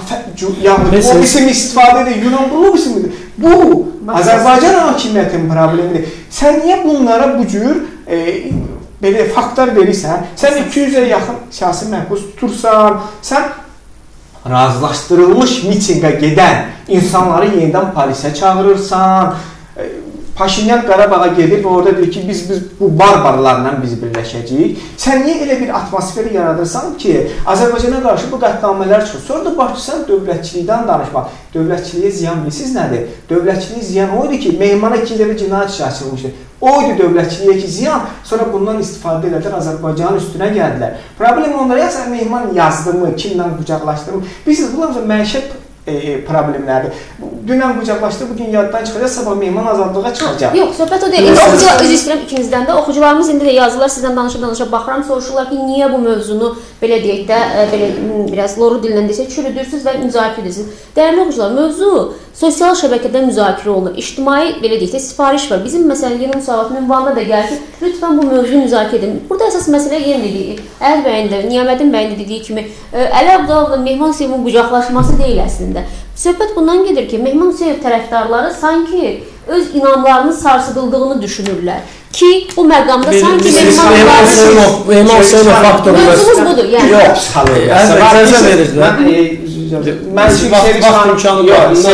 bilim, lobbisi mi istifadə edir, Yunan lobbisi midir? Bu, Azərbaycan hakimiyyətinin problemidir. Sən niyə bunlara bu cür e, belə faktlar verirsən, sən iki yüzə yaxın siyasi məhbus tutursan, sən razılaşdırılmış mitinqə gedən insanları yenidən polisə çağırırsan, Paşinyan Qarabağa gedir və orada deyir ki, biz, biz bu barbarlarla biz birləşəcəyik. Sən niyə elə bir atmosferi yaradırsan ki, Azərbaycana qarşı bu qətnamələr çıxır. Sonra da başlayırsan dövlətçilikdən danışmaq. Dövlətçiliyə ziyan bilirsiniz nədir? Dövlətçiliyə ziyan oydu ki, Mehmana iki dəfə cinayət işi açılmışdı. Oydu dövlətçiliyə ki, ziyan. Sonra bundan istifadə edilər, Azərbaycanın üstünə gəldilər. Problem onlara yazar, Mehman yazdı mı, kimlə qucaqlaşdırdı mı? Bilirsiniz, bunlar məişət E, problemlərdir. Dünən qucaqlaşdı, bugün yaddan çıxacaq, sabah Mehman azadlığa çıxacaq. Yox, söhbət o deyil. Oxucular, üzr istəyirəm ikinizdən də. Oxucularımız indi də yazırlar, sizdən danışa-danışa baxıram, soruşurlar ki, niyə bu mövzunu belə deyək də, belə biraz loru dillə desək, çürüdürsünüz və müzakirə edirsiniz. Dəyərli oxucular, mövzu sosial şəbəkədə müzakirə olunur. İctimai, belə deyək də, sifariş var. Bizim məsələn, yeni müsavatın ünvanına da gəlir ki, lütfən bu mövzunu müzakirə edin. Burada əsas məsələ yenə dedik, Əhəd bəyin də, Niyaməddin bəyin də dediyi kimi, Əli Abdullahovla Mehman Hüseynov qucaqlaşması deyil əslində. Söhbət bundan gedir ki, Mehman Hüseynov tərəfdarları sanki öz inamlarının sarsıdıldığını düşünürlər. Ki, bu məqamda sanki Mehman Hüseynov faktoru... Mövzumuz budur, yəni. Yox, psixologiyası. Əcəzə verirdilər. Mən Sevinç xanım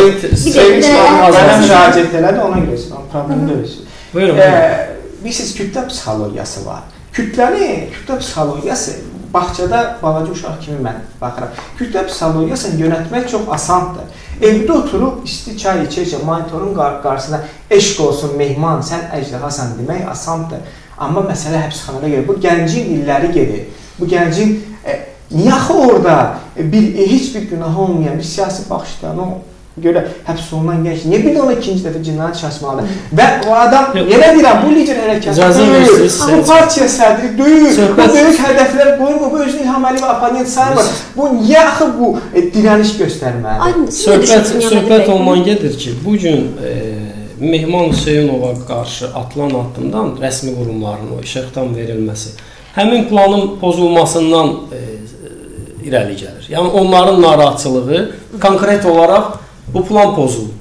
mənə müraciət elədi, ona görə problem deyil. Buyurun. Bilirsiniz, kütlə psixologiyası var. Kütlənin, kütlə psixologiyası bağçada balaca uşaq kimi mən baxıram. Kütləb psixologiyasını yönətmək çox asandır. Evdə oturub isti çay içəcək, monitorun qarşısında eşq olsun mehman, sən əjdahasan demək asandır. Amma məsələ həbsxanada gedir. Bu gəncin illəri gedir. Bu gəncin e, niyə axı orada bir e, heç bir günahı olmayan bir siyasi baxışdan o görə həbs olunan gənc niyə bir də ona ikinci dəfə cinayət şaşmalıdır? Və o adam, yenə deyirəm, bu lider hərəkatı deyil, bu partiya sədri deyil, bu böyük hədəflər qoyur, bu özünü İlham Əliyev oponent sayılmır. Bu niyə axı bu e, dirəniş göstərməlidir? Söhbət, söhbət ondan gedir ki, bugün e, Mehman Hüseynova qarşı atılan addımdan rəsmi qurumların o işıqdan verilməsi, həmin planın pozulmasından e, irəli gəlir. Yəni onların narahatçılığı konkret olaraq bu plan pozulub.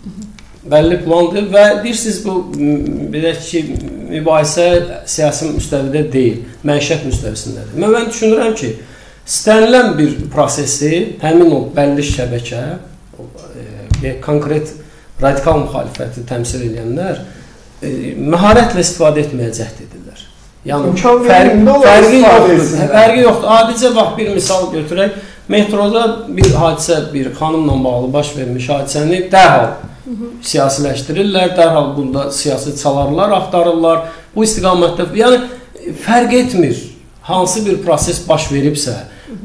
Bəlli plandır və deyirsiniz bu belə ki, mübahisə siyasi müstəvidə deyil, məişət müstəvisindədir. Mən, mən düşünürəm ki, istənilən bir prosesi həmin o bəlli şəbəkə, o, e, konkret radikal müxalifəti təmsil edənlər e, məharətlə istifadə etməyə cəhd edirlər. Yəni fərqi yoxdur. Fərqi yoxdur. Adicə bax bir misal götürək. Metroda bir hadisə, bir xanımla bağlı baş vermiş hadisəni dərhal siyasiləşdirirlər, dərhal bunda siyasi çalarlar, axtarırlar. Bu istiqamətdə, yəni fərq etmir hansı bir proses baş veribsə.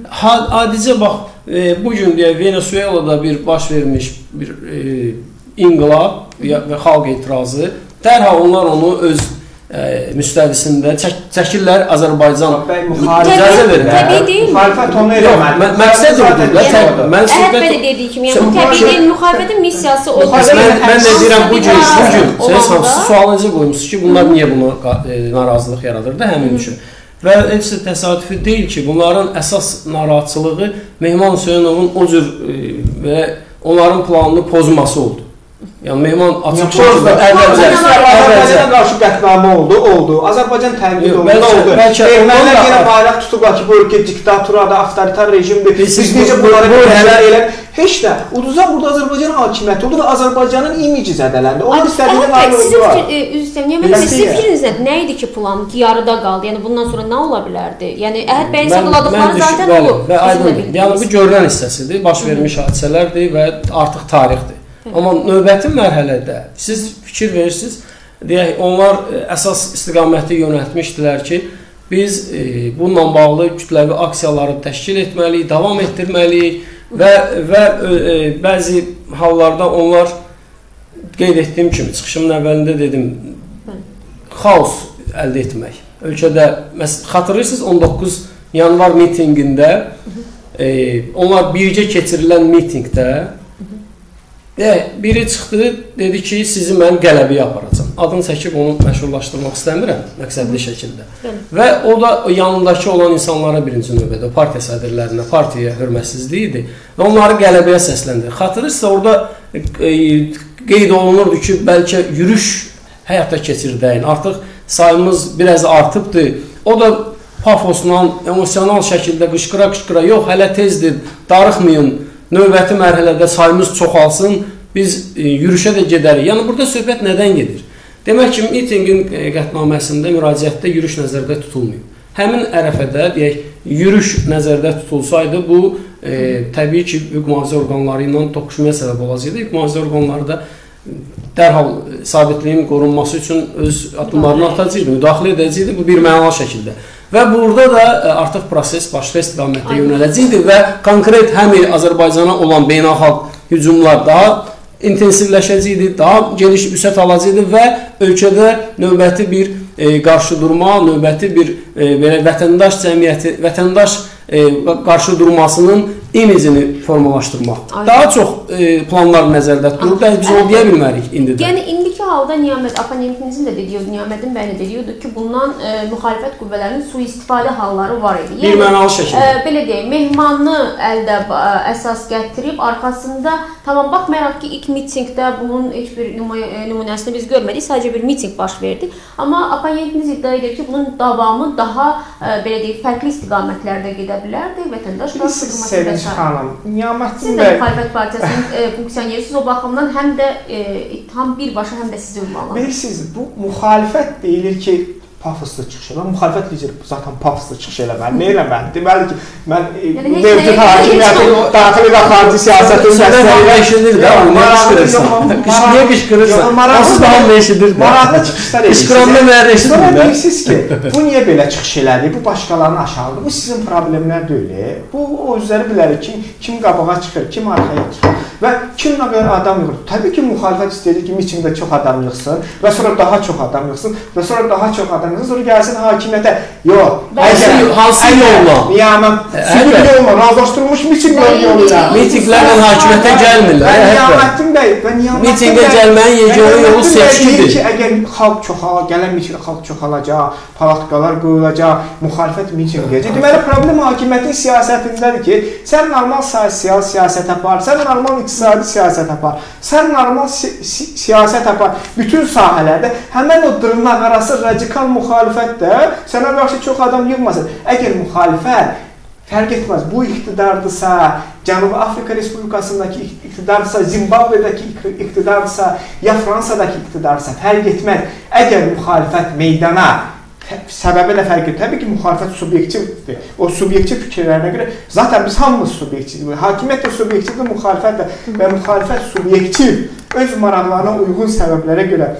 Adicə bax, e, bugün deyək, Venezuelada bir baş vermiş bir e, inqilab və xalq etirazı, dərhal onlar onu öz e, müstəvisində çək, çəkirlər Azərbaycan icazə verir. Təbii deyil. Müxalifət onu eləməli. Məqsəd odur. Əhəd belə dediyi kimi, yəni bu təbii deyil, müxalifətin missiyası odur. Mən də deyirəm, bugün, bugün siz sualınızı qoymuşsunuz ki, bunlar niyə bunu narazılıq yaradırdı həmin üçün. Və heç də təsadüfi deyil ki, bunların əsas narahatçılığı Mehman Hüseynovun o cür və onların planını pozması oldu. Yəni Mehman açıq şəkildə Azərbaycana qarşı qətnamə oldu, oldu. Azərbaycan tənqid olundu, oldu. Ermənilər yenə bayraq tutublar ki, bu ölkə diktaturadır, avtoritar rejimdir. Biz necə bunları belə elə heç də uduza burada Azərbaycan hakimiyyəti oldu və Azərbaycanın imici zədələndi. Onun istədiyini nail oldular. Üzr istəyirəm. Yəni sizin fikriniz nə idi ki, plan yarıda qaldı? Yəni bundan sonra nə ola bilərdi? Yəni Əhəd bəyin sağladıqları zaten olub. Yəni bu görülən hissəsidir, baş vermiş hadisələrdir və artıq tarixdir. Amma növbəti mərhələdə siz fikir verirsiniz, deyək, onlar əsas istiqaməti yönəltmişdilər ki, biz e, bununla bağlı kütləvi aksiyaları təşkil etməliyik, davam etdirməliyik və, və e, bəzi hallarda onlar qeyd etdiyim kimi, çıxışımın əvvəlində dedim, xaos əldə etmək. Ölkədə, xatırlayırsınız on doqquz yanvar mitinqində, e, onlar birgə keçirilən mitinqdə, biri çıxdı, dedi ki, sizi mən qələbəyə aparacam. Adını çəkib onu məşhurlaşdırmaq istəmirəm, məqsədli şəkildə. Və o da yanındakı olan insanlara birinci növbədə, partiya sədrlərinə, partiyaya hörmətsizlik idi və onları qələbəyə səsləndir. Xatırlayırsınız, orada e, qeyd olunurdu ki, bəlkə yürüş həyata keçirdəyin, artıq sayımız biraz artıbdır. O da pafosla, emosional şəkildə qışqıra-qışqıra, yox, hələ tezdir, darıxmayın, növbəti mərhələdə sayımız çoxalsın, biz e, yürüşə də gedərik. Yəni, burada söhbət nədən gedir? Demək ki, mitingin e, qətnaməsində, müraciətdə yürüş nəzərdə tutulmuyor. Həmin ərəfədə, deyək, yürüş nəzərdə tutulsaydı, bu e, təbii ki, hüquq mühafizə orqanları ilə toqquşmaya səbəb olacaqdı. Hüquq mühafizə orqanları da dərhal sabitliyin qorunması üçün öz addımlarını atacaqdı, müdaxilə edəcəkdi, bu bir mənalı şəkildə. Və burada da artıq proses başqa istiqamətdə yönələcəkdir və konkret həm Azərbaycana olan beynəlxalq hücumlar daha intensivləşəcəkdir, daha geniş vüsət alacaqdır və ölkədə növbəti bir e, qarşıdurma, növbəti bir e, belə vətəndaş cəmiyyəti, vətəndaş e, qarşıdurmasının imicini formalaşdırmaq. Aynen. Daha çox e, planlar nəzərdə tutulur da biz onu deyə bilmərik indi də. Yəni indiki halda Niyamət oponentinizin də dediyi, Niyamətin bəyin də deyiyordu ki, bundan e, müxalifət qüvvələrinin sui-istifadə halları var idi. Yəni, bir mənalı şəkildə. E, belə deyək, Mehmanı əldə ə, əsas gətirib arxasında tamam baxmayaraq ki, ilk mitinqdə bunun heç bir nümunəsini biz görmədik, sadəcə bir mitinq baş verdi. Amma oponentiniz iddia edir ki, bunun davamı daha ə, belə deyək, fərqli istiqamətlərdə gedə bilərdi. Vətəndaş qarşıdurması xanım, Niyamətin siz də müxalifət partiyasının e, funksiyonersiniz, o baxımdan həm də e, tam birbaşa həm də sizi ünvanlanır. Bilirsiniz, bu müxalifət deyilir ki, pafoslu çıxış eləmir. Müxalifət lideri zaten pafoslu çıxış eləməli. Nə eləməli? Deməli ki, mən Yəni, mövcud hakimiyyətin daxili və xarici siyasətin dəstəyi eşidir də, onu qışqırırsan. Niyə qışqırırsan? Nasıl daha mı eşidir? Maraqlı çıxışlar eşidir. Qışqıranda mənə eşidir. Sonra deyirsiniz ki, bu niyə belə çıxış elədi? Bu başqalarını aşağıdır. Bu sizin problemlər deyil. Bu o üzəri bilərik ki, kim qabağa çıxır, kim arxaya çıxır və kim nə qədər adam yığır. Təbii ki, müxalifət istəyir ki, mitingdə çox adam yığsın və sonra daha çox adam yığsın və sonra daha çox adam yığsın, sonra gəlsin hakimiyyətə. Yox. Hansı yolla? Yəni, sivil yolla, razılaşdırılmış miting yolu ilə. Mitinglərlə hakimiyyətə gəlmirlər. Niyaməddin bəy, və Niyaməddin mitingə gəlməyin yeganə yolu seçkidir. Ki, əgər xalq çoxal, gələn mitingdə xalq çoxalacaq, palatkalar qoyulacaq, müxalifət miting edəcək. Deməli, problem hakimiyyətin siyasətindədir ki, sən normal sosial siyasət apar, sən normal iqtisadi siyasət apar, sən normal si si siyasət apar. Bütün sahələrdə həmən o dırnaq arası radikal müxalifət də sənə qarşı çox adam yığmasın. Əgər müxalifət fərq etməz, bu iqtidardırsa, Cənubi Afrika Respublikasındakı iqtidardırsa, Zimbabvedəki iqtidardırsa, ya Fransadakı iqtidardırsa, fərq etməz. Əgər müxalifət meydana səbəbi də fərq edir. Təbii ki, müxalifət subyektivdir. O subyektiv fikirlərinə görə zaten biz hamımız subyektivdir. Hakimiyyət də subyektivdir, müxalifət də və müxalifət subyektiv öz maraqlarına uyğun səbəblərə görə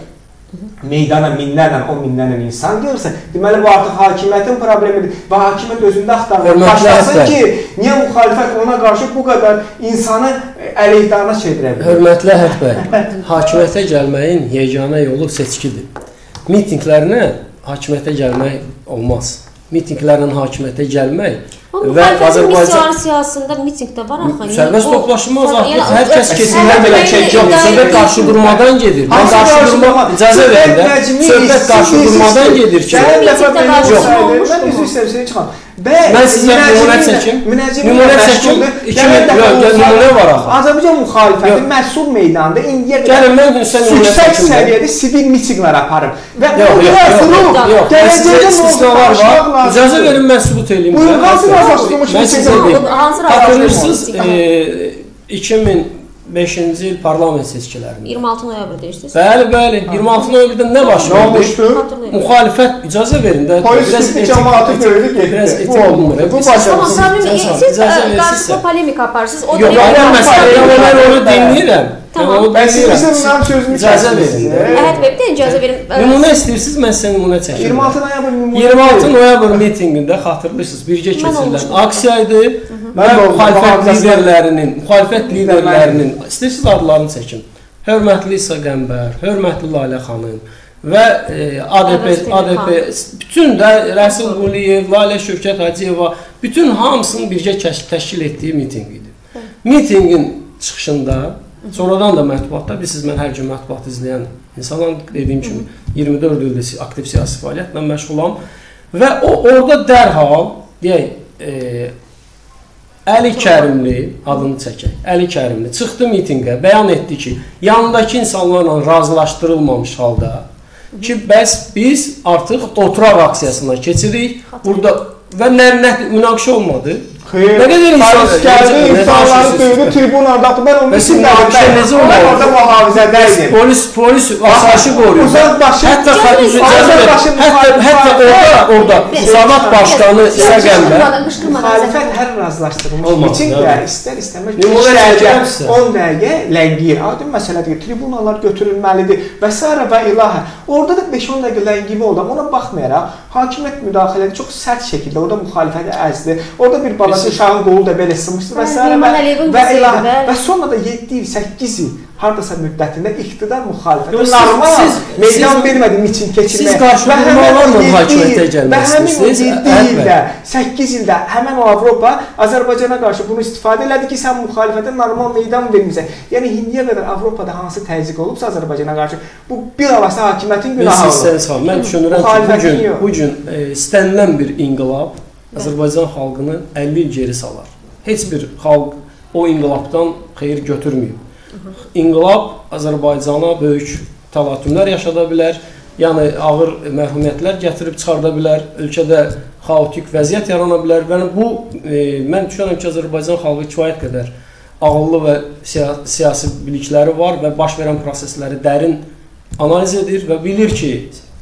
meydana minlərlə, on minlərlə insan gəlirsə, deməli bu artıq hakimiyyətin problemidir və hakimiyyət özündə axtarır. Başlasın ki, niyə müxalifət ona qarşı bu qədər insanı əleyhdarına çevirə bilir? Hörmətli Əhəd bəy, hakimiyyətə gəlməyin yeganə yolu seçkidir. Mitinglərinə hakimiyyətə gəlmək olmaz. Mitinglərlə hakimiyyətə gəlmək və Azərbaycan siyasətində mitingdə var axı. Sərbəst toplaşma azadlığı hər kəs kesinliklə belə çək yox. Söhbət qarşıdurmadan gedir. Mən qarşıdurma icazə verin də. Söhbət qarşıdurmadan gedir ki. Mən dəfə belə yox. Mən üzr istəyirəm çıxam. Mən sizə nümunə çəkim. Nümunə çəkim. iki min nümunə var axı. Azərbaycan müxalifəti məsul meydanında indiyə qədər gəlin mən sizə nümunə çəkim. Səviyyədə sivil mitinqlər aparıb. Və yox, gələcəkdə istisnalar var. İcazə verin mən sübut eləyim. Buyurun, hansı razılaşdırılmış mitinqlər? Xatırlayırsınız, iki min beşinci il parlament seçkilərini. iyirmi altı noyabr deyirsiniz. Bəli, bəli. iyirmi altı noyabrda nə baş verdi? Müxalifət icazə verin də. Polis cəmaatı gördü, getdi. Bu olmur. Bu başarısız. Siz qarşılıqlı polemika aparırsınız. O yox, mən məsələn, mən onu dinləyirəm. Tamam. Ben sizin mənim sözümü icazə verin. Əhəd bəy, bir də icazə verin. Nümunə istəyirsiniz, mən sizə nümunə çəkim. iyirmi altı noyabr nümunə. iyirmi altı noyabr mitinqində xatırlayırsınız, birgə keçirilən aksiya idi və müxalifət liderlərinin, müxalifət liderlərinin istəyirsiniz adlarını çəkim. Hörmətli İsa Qəmbər, hörmətli Lalə xanım və A D P, A D P, bütün də Rəsul Quliyev, Lalə Şövkət Hacıyeva, bütün hamısının birgə təşkil etdiyi mitinq idi. Mitinqin çıxışında sonradan da mətbuatda, bilirsiniz, mən hər gün mətbuat izləyən insanlar, dediyim kimi iyirmi dörd ildir aktiv siyasi fəaliyyətlə məşğulam və o orada dərhal, deyək, e, Əli Kərimli, adını çəkək, Əli Kərimli çıxdı mitinqə, bəyan etdi ki, yanındakı insanlarla razılaşdırılmamış halda ki, bəs biz artıq oturaq aksiyasına keçirik, burada və nə münaqişə olmadı. Xeyr, polis gəldi, insanları döydü, tribunadadır. Mən onu sizin orada mühafizədəydim. Polis, polis asaşı qoruyor. Uzaqbaşı, hətta orada, orada Samat Başqanı İsa Qəmbər. Müxalifət hər razılaşdırılmış mitingdə istər-istəmək beş dəqiqə, on dəqiqə ləngiyir. Aydın məsələdir ki, tribunalar götürülməlidir və s. və ilahə. Orada da beş on dəqiqə ləngiyimə oldu. Ona baxmayaraq, hakimiyyət müdaxilədə çox sərt şəkildə, orada müxalifəti əzdi. Orada bir balaca uşağın qolu da belə sınmışdı və s. və ilahə. Və sonra da yeddi il, səkkiz il hardasa müddətində iqtidar müxalifəti normal meydan vermədi miting keçirməyə. Siz qarşıdurmalarla hakimiyyətə gəlmək istəyirsiniz. Və həmin o yeddi ildə, səkkiz ildə həmən o Avropa Azərbaycana qarşı bunu istifadə elədi ki, sən müxalifətə normal meydan vermirsən. Yəni, indiyə qədər Avropada hansı təzyiq olubsa Azərbaycana qarşı, bu bilavasitə hakimiyyətin günahı olur. Mən düşünürəm ki, bu gün istənilən bir inqilab Azərbaycan xalqını əlli il geri salar. Heç bir xalq o inqilabdan xeyir götürməyib. İnqilab Azərbaycana böyük təlatümlər yaşada bilər, yəni ağır mərhumiyyətlər gətirib çıxarda bilər, ölkədə xaotik vəziyyət yarana bilər. Bu, mən düşünürəm ki, Azərbaycan xalqı kifayət qədər ağıllı və siyasi bilikləri var və baş verən prosesləri dərin analiz edir və bilir ki,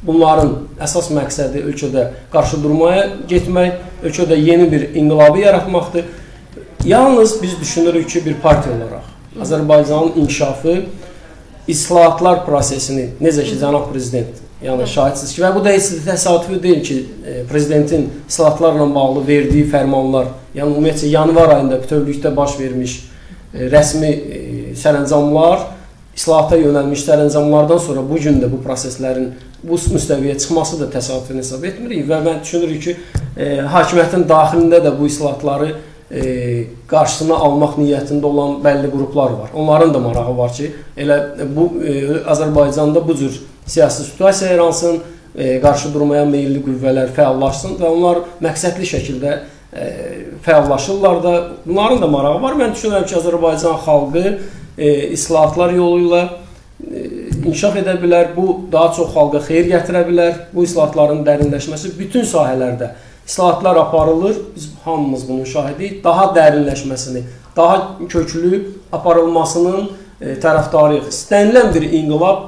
bunların əsas məqsədi ölkədə qarşıdurmaya getmək, ölkədə yeni bir inqilabı yaratmaqdır. Yalnız biz düşünürük ki, bir partiya olaraq Azərbaycanın inkişafı, islahatlar prosesini, necə ki, cənab prezident, yəni şahidsiniz ki, və bu da heç təsadüfi deyil ki, prezidentin islahatlarla bağlı verdiyi fərmanlar, yəni ümumiyyətcə yanvar ayında bütövlükdə baş vermiş rəsmi sərəncamlar, islahata yönəlmiş sərəncamlardan sonra bu gün də bu proseslərin bu müstəviyə çıxması da təsadüfini hesab etmirik və mən düşünürük ki, hakimiyyətin daxilində də bu islahatları E, qarşısına almaq niyyətində olan bəlli qruplar var. Onların da marağı var ki, elə bu e, Azərbaycanda bu cür siyasi situasiya yaransın, e, qarşı durmaya meyilli qüvvələr fəallaşsın və onlar məqsədli şəkildə e, fəallaşırlar da. Bunların da marağı var. Mən düşünürəm ki, Azərbaycan xalqı e, islahatlar yolu ilə e, inkişaf edə bilər. Bu daha çox xalqa xeyir gətirə bilər. Bu islahatların dərinləşməsi bütün sahələrdə İslahatlar aparılır, biz hamımız bunun şahidiyik. Daha dərinləşməsini, daha köklü aparılmasının e, tərəfdarıyıq. İstənilən bir inqilab,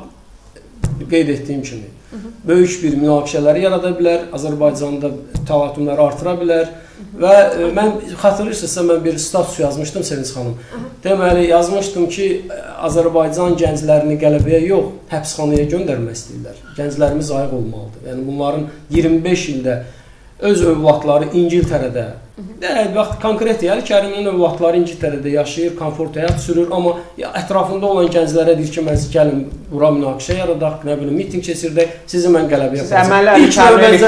qeyd etdiyim kimi, böyük bir münaqişələri yarada bilər, Azərbaycanda təlatümləri artıra bilər və e, mən xatırlayırsınızsa, mən bir status yazmışdım Sevinç xanım. Deməli, yazmışdım ki, Azərbaycan gənclərini qələbəyə yox, həbsxanaya göndərmək istəyirlər. Gənclərimiz ayıq olmalıdır. Yəni, bunların iyirmi beş ildə öz övladları İngiltərədə, bax, konkret deyəli, Kərimin övladları İngiltərədə yaşayır, komfort həyat sürür, amma ətrafında olan gənclərə deyir ki, mən gəlin, bura münaqişə yaradaq, nə bilim, miting keçirdək, sizi mən qələbə yapacaq. İlk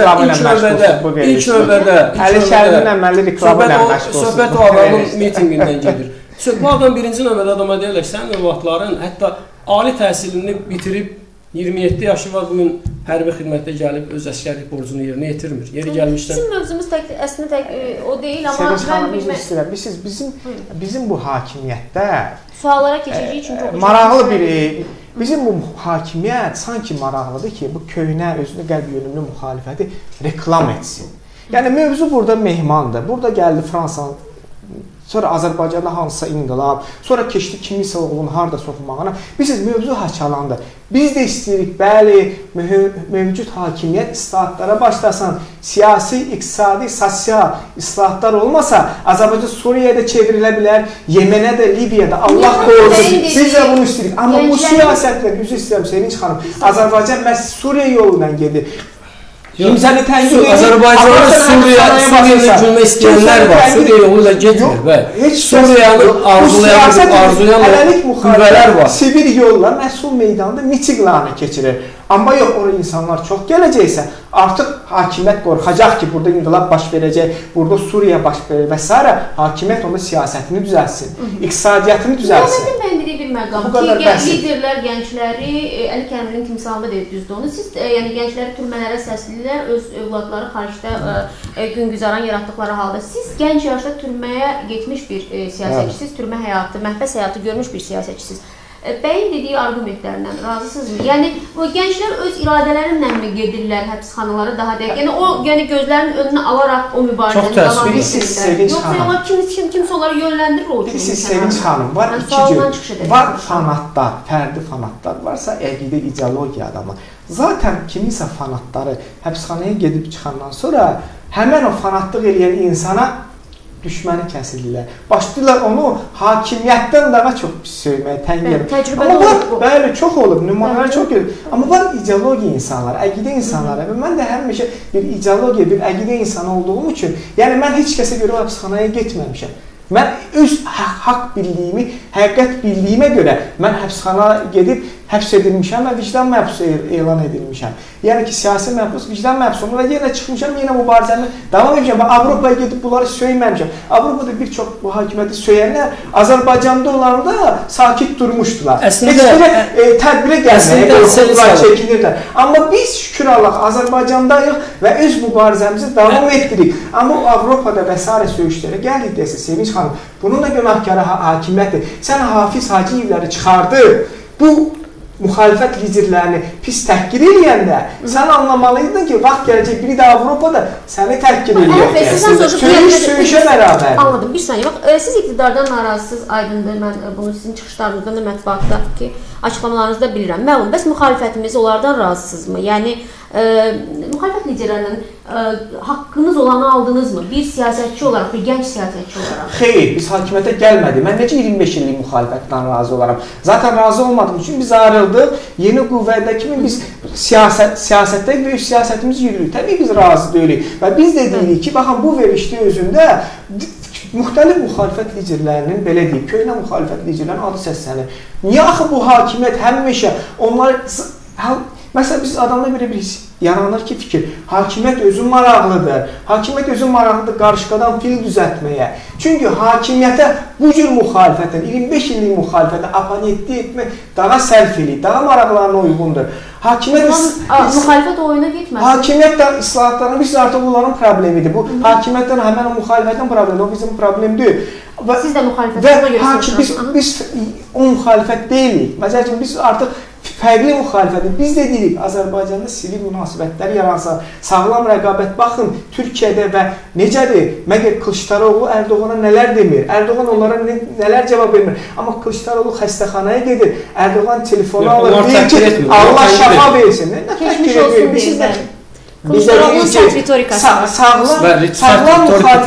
növbədə, ilk növbədə, Əli Kərimin əməli reklamı ilə məşğulsun. Söhbət o adamın mitingindən gedir. Bu adam birinci növbədə adama deyirlər, sənin övladların hətta ali təhsilini bitirib, iyirmi yeddi yaşı var, bugün hərbi xidmətdə gəlib öz əskərlik borcunu yerinə yetirmir. Yeri gəlmişdən... Bizim mövzumuz tək, əslində tək e, o deyil, amma... Sevinç xanım, üzr istəyirəm. Biz, bizim, bizim bu hakimiyyətdə... Suallara keçəcəyik üçün çox... Maraqlı bir... Bizim bu hakimiyyət sanki maraqlıdır ki, bu köhnə, özünü qəlb yönümlü müxalifəti reklam etsin. Yəni, mövzu burada mehmandır. Burada gəldi Fransanın, sonra Azərbaycanda hansısa inqilab, sonra keçdi kimisə oğlunu harada soxmağına. Bilirsiniz, mövzu haçalandı. Biz də istəyirik, bəli, mövcud hakimiyyət islahatlara başlasın, siyasi, iqtisadi, sosial islahatlar olmasa, Azərbaycan Suriyaya da çevrilə bilər, Yemenə də, Libiyada, Allah qorusun. Biz də bunu istəyirik. Amma bu siyasətlə, üzr istəyirəm Sevinç xanım, Azərbaycan məhz Suriya yolundan gedir. Kimsəni tənqid edir. Azərbaycanın Suriyaya hücuma istəyənlər var. Suriya yoluyla getmir. Suriyanın arzulayan qüvvələr var. Sivil yolla məsul meydanında mitinqlərini keçirir. Amma yox, oraya insanlar çox gələcəksə, artıq hakimiyyət qorxacaq ki, burada inqilab baş verəcək, burada Suriya baş verir və s. Hakimiyyət onun siyasətini düzəlsin, iqtisadiyyatını düzəlsin. Mənim mən dediyi bir məqam ki, liderlər gəncləri, Əli Kərimlinin timsalında deyir, düzdür onu, siz yəni gəncləri türmələrə səsləyirlər, öz övladları xaricdə gün güzaran yaratdıqları halda. Siz gənc yaşda türməyə getmiş bir siyasətçisiz, türmə həyatı, məhbəs həyatı görmüş bir siyasətçisiz. Bəyin dediyi argumentlərindən razısınızmı? Yəni, o gənclər öz iradələrindən mi gedirlər həbsxanalara daha deyək? Yəni, o yəni, gözlərinin önünə alaraq o mübarizəni davam edirlər. Yoxsa onlar kim, kim, kimsə onları yönləndirir o kimi? Siz Sevinç xanım, var iki cür. Var fanatlar, fərdi fanatlar varsa, əqidə ideologiya adamı. Zaten kiminsə fanatları həbsxanaya gedib çıxandan sonra həmən o fanatlıq eləyən insana düşməni kəsilirlər. Başlayırlar onu hakimiyyətdən daha çox pis söyməyə, tənqid edir. Amma var, bəli, çox olub, nümunələr çox gedir. Amma var ideologiya insanlar, əqidə insanları və mən də həmişə bir ideologiya, bir əqidə insanı olduğum üçün, yəni mən heç kəsə görə həbsxanaya getməmişəm. Mən öz haqq bildiyimi, həqiqət bildiyimə görə mən həbsxanaya gedib həbs edilmişəm və vicdan məhbusu elan edilmişəm. Yəni ki, siyasi məhbus, vicdan məhbusu və yenə çıxmışam, yenə mübarizəmi davam etmişəm və Avropaya gedib bunları söyməmişəm. Avropada bir çox bu hakimiyyəti söyənlər Azərbaycanda olanda sakit durmuşdular. Əslində, heç bir tədbirə gəlməyə çəkinirlər. Amma biz şükür Allah Azərbaycandayıq və öz mübarizəmizi davam etdirik. Amma Avropada və s. söyüşlərə gəldik desə, Sevinç xanım, bunun da günahkarı hakimiyyətdir. Sən Hafiz Hacıyevləri çıxardı. Bu müxalifət liderlərini pis təhqir eləyəndə sən anlamalıydın ki, vaxt gələcək biri də Avropada səni təhqir eləyək. Söyüş, söyüşə bərabər. Anladım, bir saniyə. Bax, siz iqtidardan narazısınız, aydındır. Mən bunu sizin çıxışlarınızdan da mətbuatda ki, açıqlamalarınızda bilirəm. Məlum, bəs müxalifətimiz onlardan razısınızmı? Yəni, E, müxalifət liderlərindən e, haqqınız olanı aldınızmı? Bir siyasətçi olaraq, bir gənc siyasətçi olaraq. Xeyr, biz hakimiyyətə gəlmədik. Mən necə iyirmi beş illik müxalifətdən razı olaram? Zaten razı olmadığım üçün biz ayrıldıq. Yeni qüvvədə kimi biz siyasət, siyasətdə böyük siyasətimiz yürürük. Təbii biz razı deyilik. Və biz də deyirik ki, baxın bu verişli özündə müxtəlif müxalifət liderlərinin, belə deyib, köhnə müxalifət liderlərinin adı səslənir. Niyə axı bu hakimiyyət həmişə onlar... Məsələn, biz adamda belə bir yaranır ki, fikir, hakimiyyət özü maraqlıdır. Hakimiyyət özü maraqlıdır qarışqadan fil düzəltməyə. Çünki hakimiyyətə bu cür müxalifətdən, iyirmi beş illik müxalifətə aponentlik etmək daha sərfili, daha maraqlarına uyğundur. Hakimiyyət müxalifət oyuna getməz. Hakimiyyət islahatlarının biz artıq bunların problemidir. Bu hakimiyyətdən həmin o müxalifətin problemi, o bizim problem deyil. Siz də müxalifətlərə göstərsiniz. Biz o müxalifət deyilik. Məsələn, biz artıq fərqli müxalifədir. Biz də deyirik, Azərbaycanda sivil münasibətlər yaransa, sağlam rəqabət, baxın, Türkiyədə və necədir? Məgər Kılıçdaroğlu Ərdoğana nələr demir? Ərdoğan onlara nələr cavab vermir? Amma Kılıçdaroğlu xəstəxanaya gedir, Ərdoğan telefonu alır, deyir ki, Allah şəfa versin. Keçmiş olsun deyirlər. Kılıçdaroğlu'nun sərt ritorikası var. Sağlam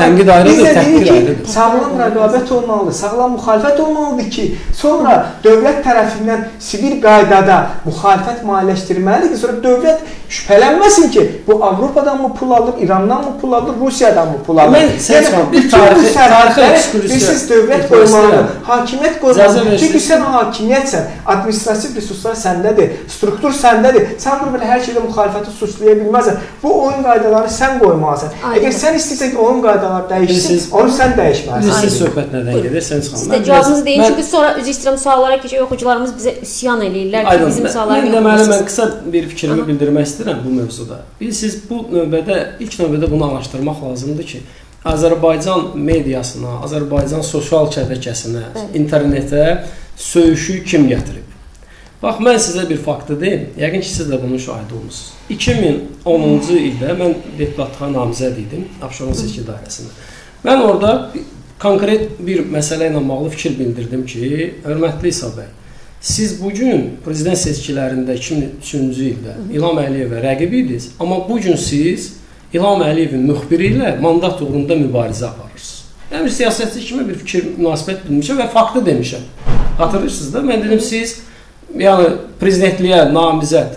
müxalifət, sağlam rəqabət olmalıdır, sağlam müxalifət olmalıdır ki, sonra dövlət tərəfindən sivil qaydada müxalifət maliyyələşdirməlidir. Sonra dövlət şübhələnməsin ki, bu Avropadan mı pul alır, İrandan mı pul alır, Rusiyadan mı pul alır? Bir tarixi ekskursiya dövlət qoymalıdır, hakimiyyət qoymalıdır. Çünki sən hakimiyyətsən, administrativ resurslar səndədir, struktur səndədir. Sən burada hər şeydə müxalifəti suçlaya bilməzsən. Bu oyun qaydaları sən qoymalısan. Əgər sən istəyirsən ki, oyun qaydaları dəyişsin, onu sən dəyişməlisən. Bilirsiniz, söhbət nədən gedir? Sən çıxın. Siz də cavabınızı deyin, çünki sonra üzr istəyirəm suallara keçək, oxucularımız bizə üsyan eləyirlər ki, bizim sualları yoxlayırsınız. Deməli, mən qısa bir fikrimi bildirmək istəyirəm bu mövzuda. Bilirsiniz, bu növbədə, ilk növbədə bunu araşdırmaq lazımdır ki, Azərbaycan mediasına, Azərbaycan sosial şəbəkəsinə, internetə söyüşü kim gətirib? Bax, mən sizə bir faktı deyim, yəqin ki, siz də bunun şahidi olmuşsunuz. iki min onuncu ildə mən deputatlığa namizəd idim Abşeron seçki dairəsində. Mən orada konkret bir məsələ ilə bağlı fikir bildirdim ki, hörmətli İsa bəy, siz bugün prezident seçkilərində iki min üçüncü ildə İlham Əliyevə rəqib idiniz, amma bugün siz İlham Əliyevin müxbiri ilə mandat uğrunda mübarizə aparırsınız. Yəni, bir siyasətçi kimi bir fikir münasibət bilmişəm və faktı demişəm. Hatırlayırsınız da, mən dedim, siz yəni prezidentliyə namizəd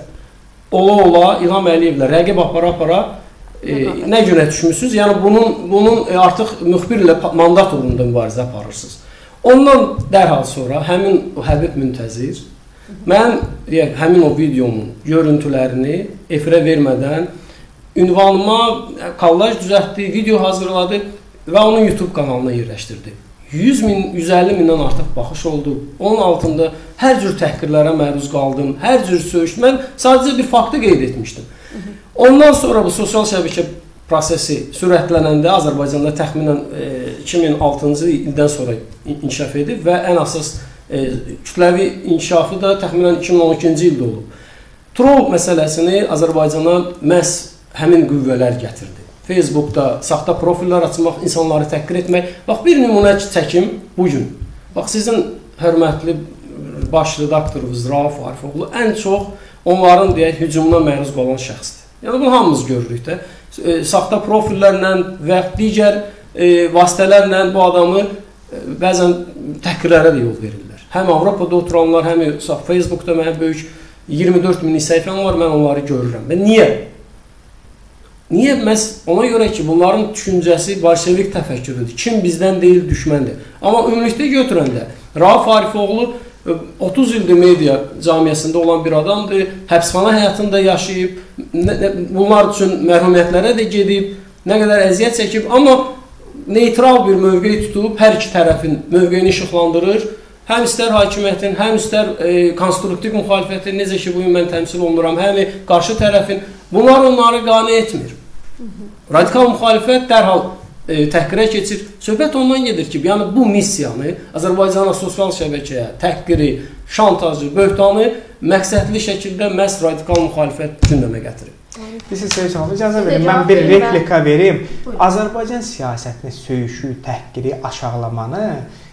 ola-ola İlham Əliyevlə rəqib apara-apara e, nə günə düşmüşsünüz? Yəni bunun, bunun e, artıq müxbir ilə mandat uğrunda mübarizə aparırsınız. Ondan dərhal sonra həmin o Həbib Müntəzir mən deyək, həmin o videomun görüntülərini efirə vermədən ünvanıma kollaj düzəltdi, video hazırladı və onun YouTube kanalına yerləşdirdi. yüz min, yüz əlli mindən artıq baxış oldu. Onun altında hər cür təhqirlərə məruz qaldım, hər cür söyüş. Mən sadəcə bir faktı qeyd etmişdim. Ondan sonra bu sosial şəbəkə prosesi sürətlənəndə Azərbaycanda təxminən e, iki min altıncı ildən sonra inkişaf edib və ən əsas e, kütləvi inkişafı da təxminən iki min on ikinci ildə olub. Troll məsələsini Azərbaycana məhz həmin qüvvələr gətirdi. Facebookda saxta profillər açmaq, insanları təhqir etmək. Bax, bir nümunə çəkim bugün. Bax, sizin hörmətli baş redaktorunuz Rauf Arifoğlu ən çox onların deyək, hücumuna məruz qalan şəxsdir. Yəni, bunu hamımız görürük də. E, saxta profillərlə və digər e, vasitələrlə bu adamı e, bəzən təhqirlərə də yol verirlər. Həm Avropada oturanlar, həm Facebookda mənim böyük iyirmi dörd min səhifəm var, mən onları görürəm. Və niyə? Niyə? Məhz ona görə ki, bunların düşüncəsi bolşevik təfəkkürüdür. Kim bizdən deyil, düşməndir. Amma ümumilikdə götürəndə Rauf Arifoğlu otuz ildir media camiyyəsində olan bir adamdır, həbsxana həyatında yaşayıb, bunlar üçün mərhumiyyətlərə də gedib, nə qədər əziyyət çəkib, amma neytral bir mövqeyi tutub, hər iki tərəfin mövqeyini işıqlandırır. Həm istər hakimiyyətin, həm istər e, konstruktiv müxalifətin, necə ki, bugün mən təmsil olunuram, həm qarşı tərəfin, bunlar onları qane etmir. Radikal müxalifət dərhal e, təhqirə keçir. Söhbət ondan gedir ki, yəni bu missiyanı Azərbaycana sosial şəbəkəyə, təhqiri, şantajı, böhtanı məqsədli şəkildə məhz radikal müxalifət gündəmə gətirir. Bilirsiniz, Sayın Hanım, icazə verin, mən bir replika verim. Azərbaycan siyasətini söyüşü, təhqiri, aşağılamanı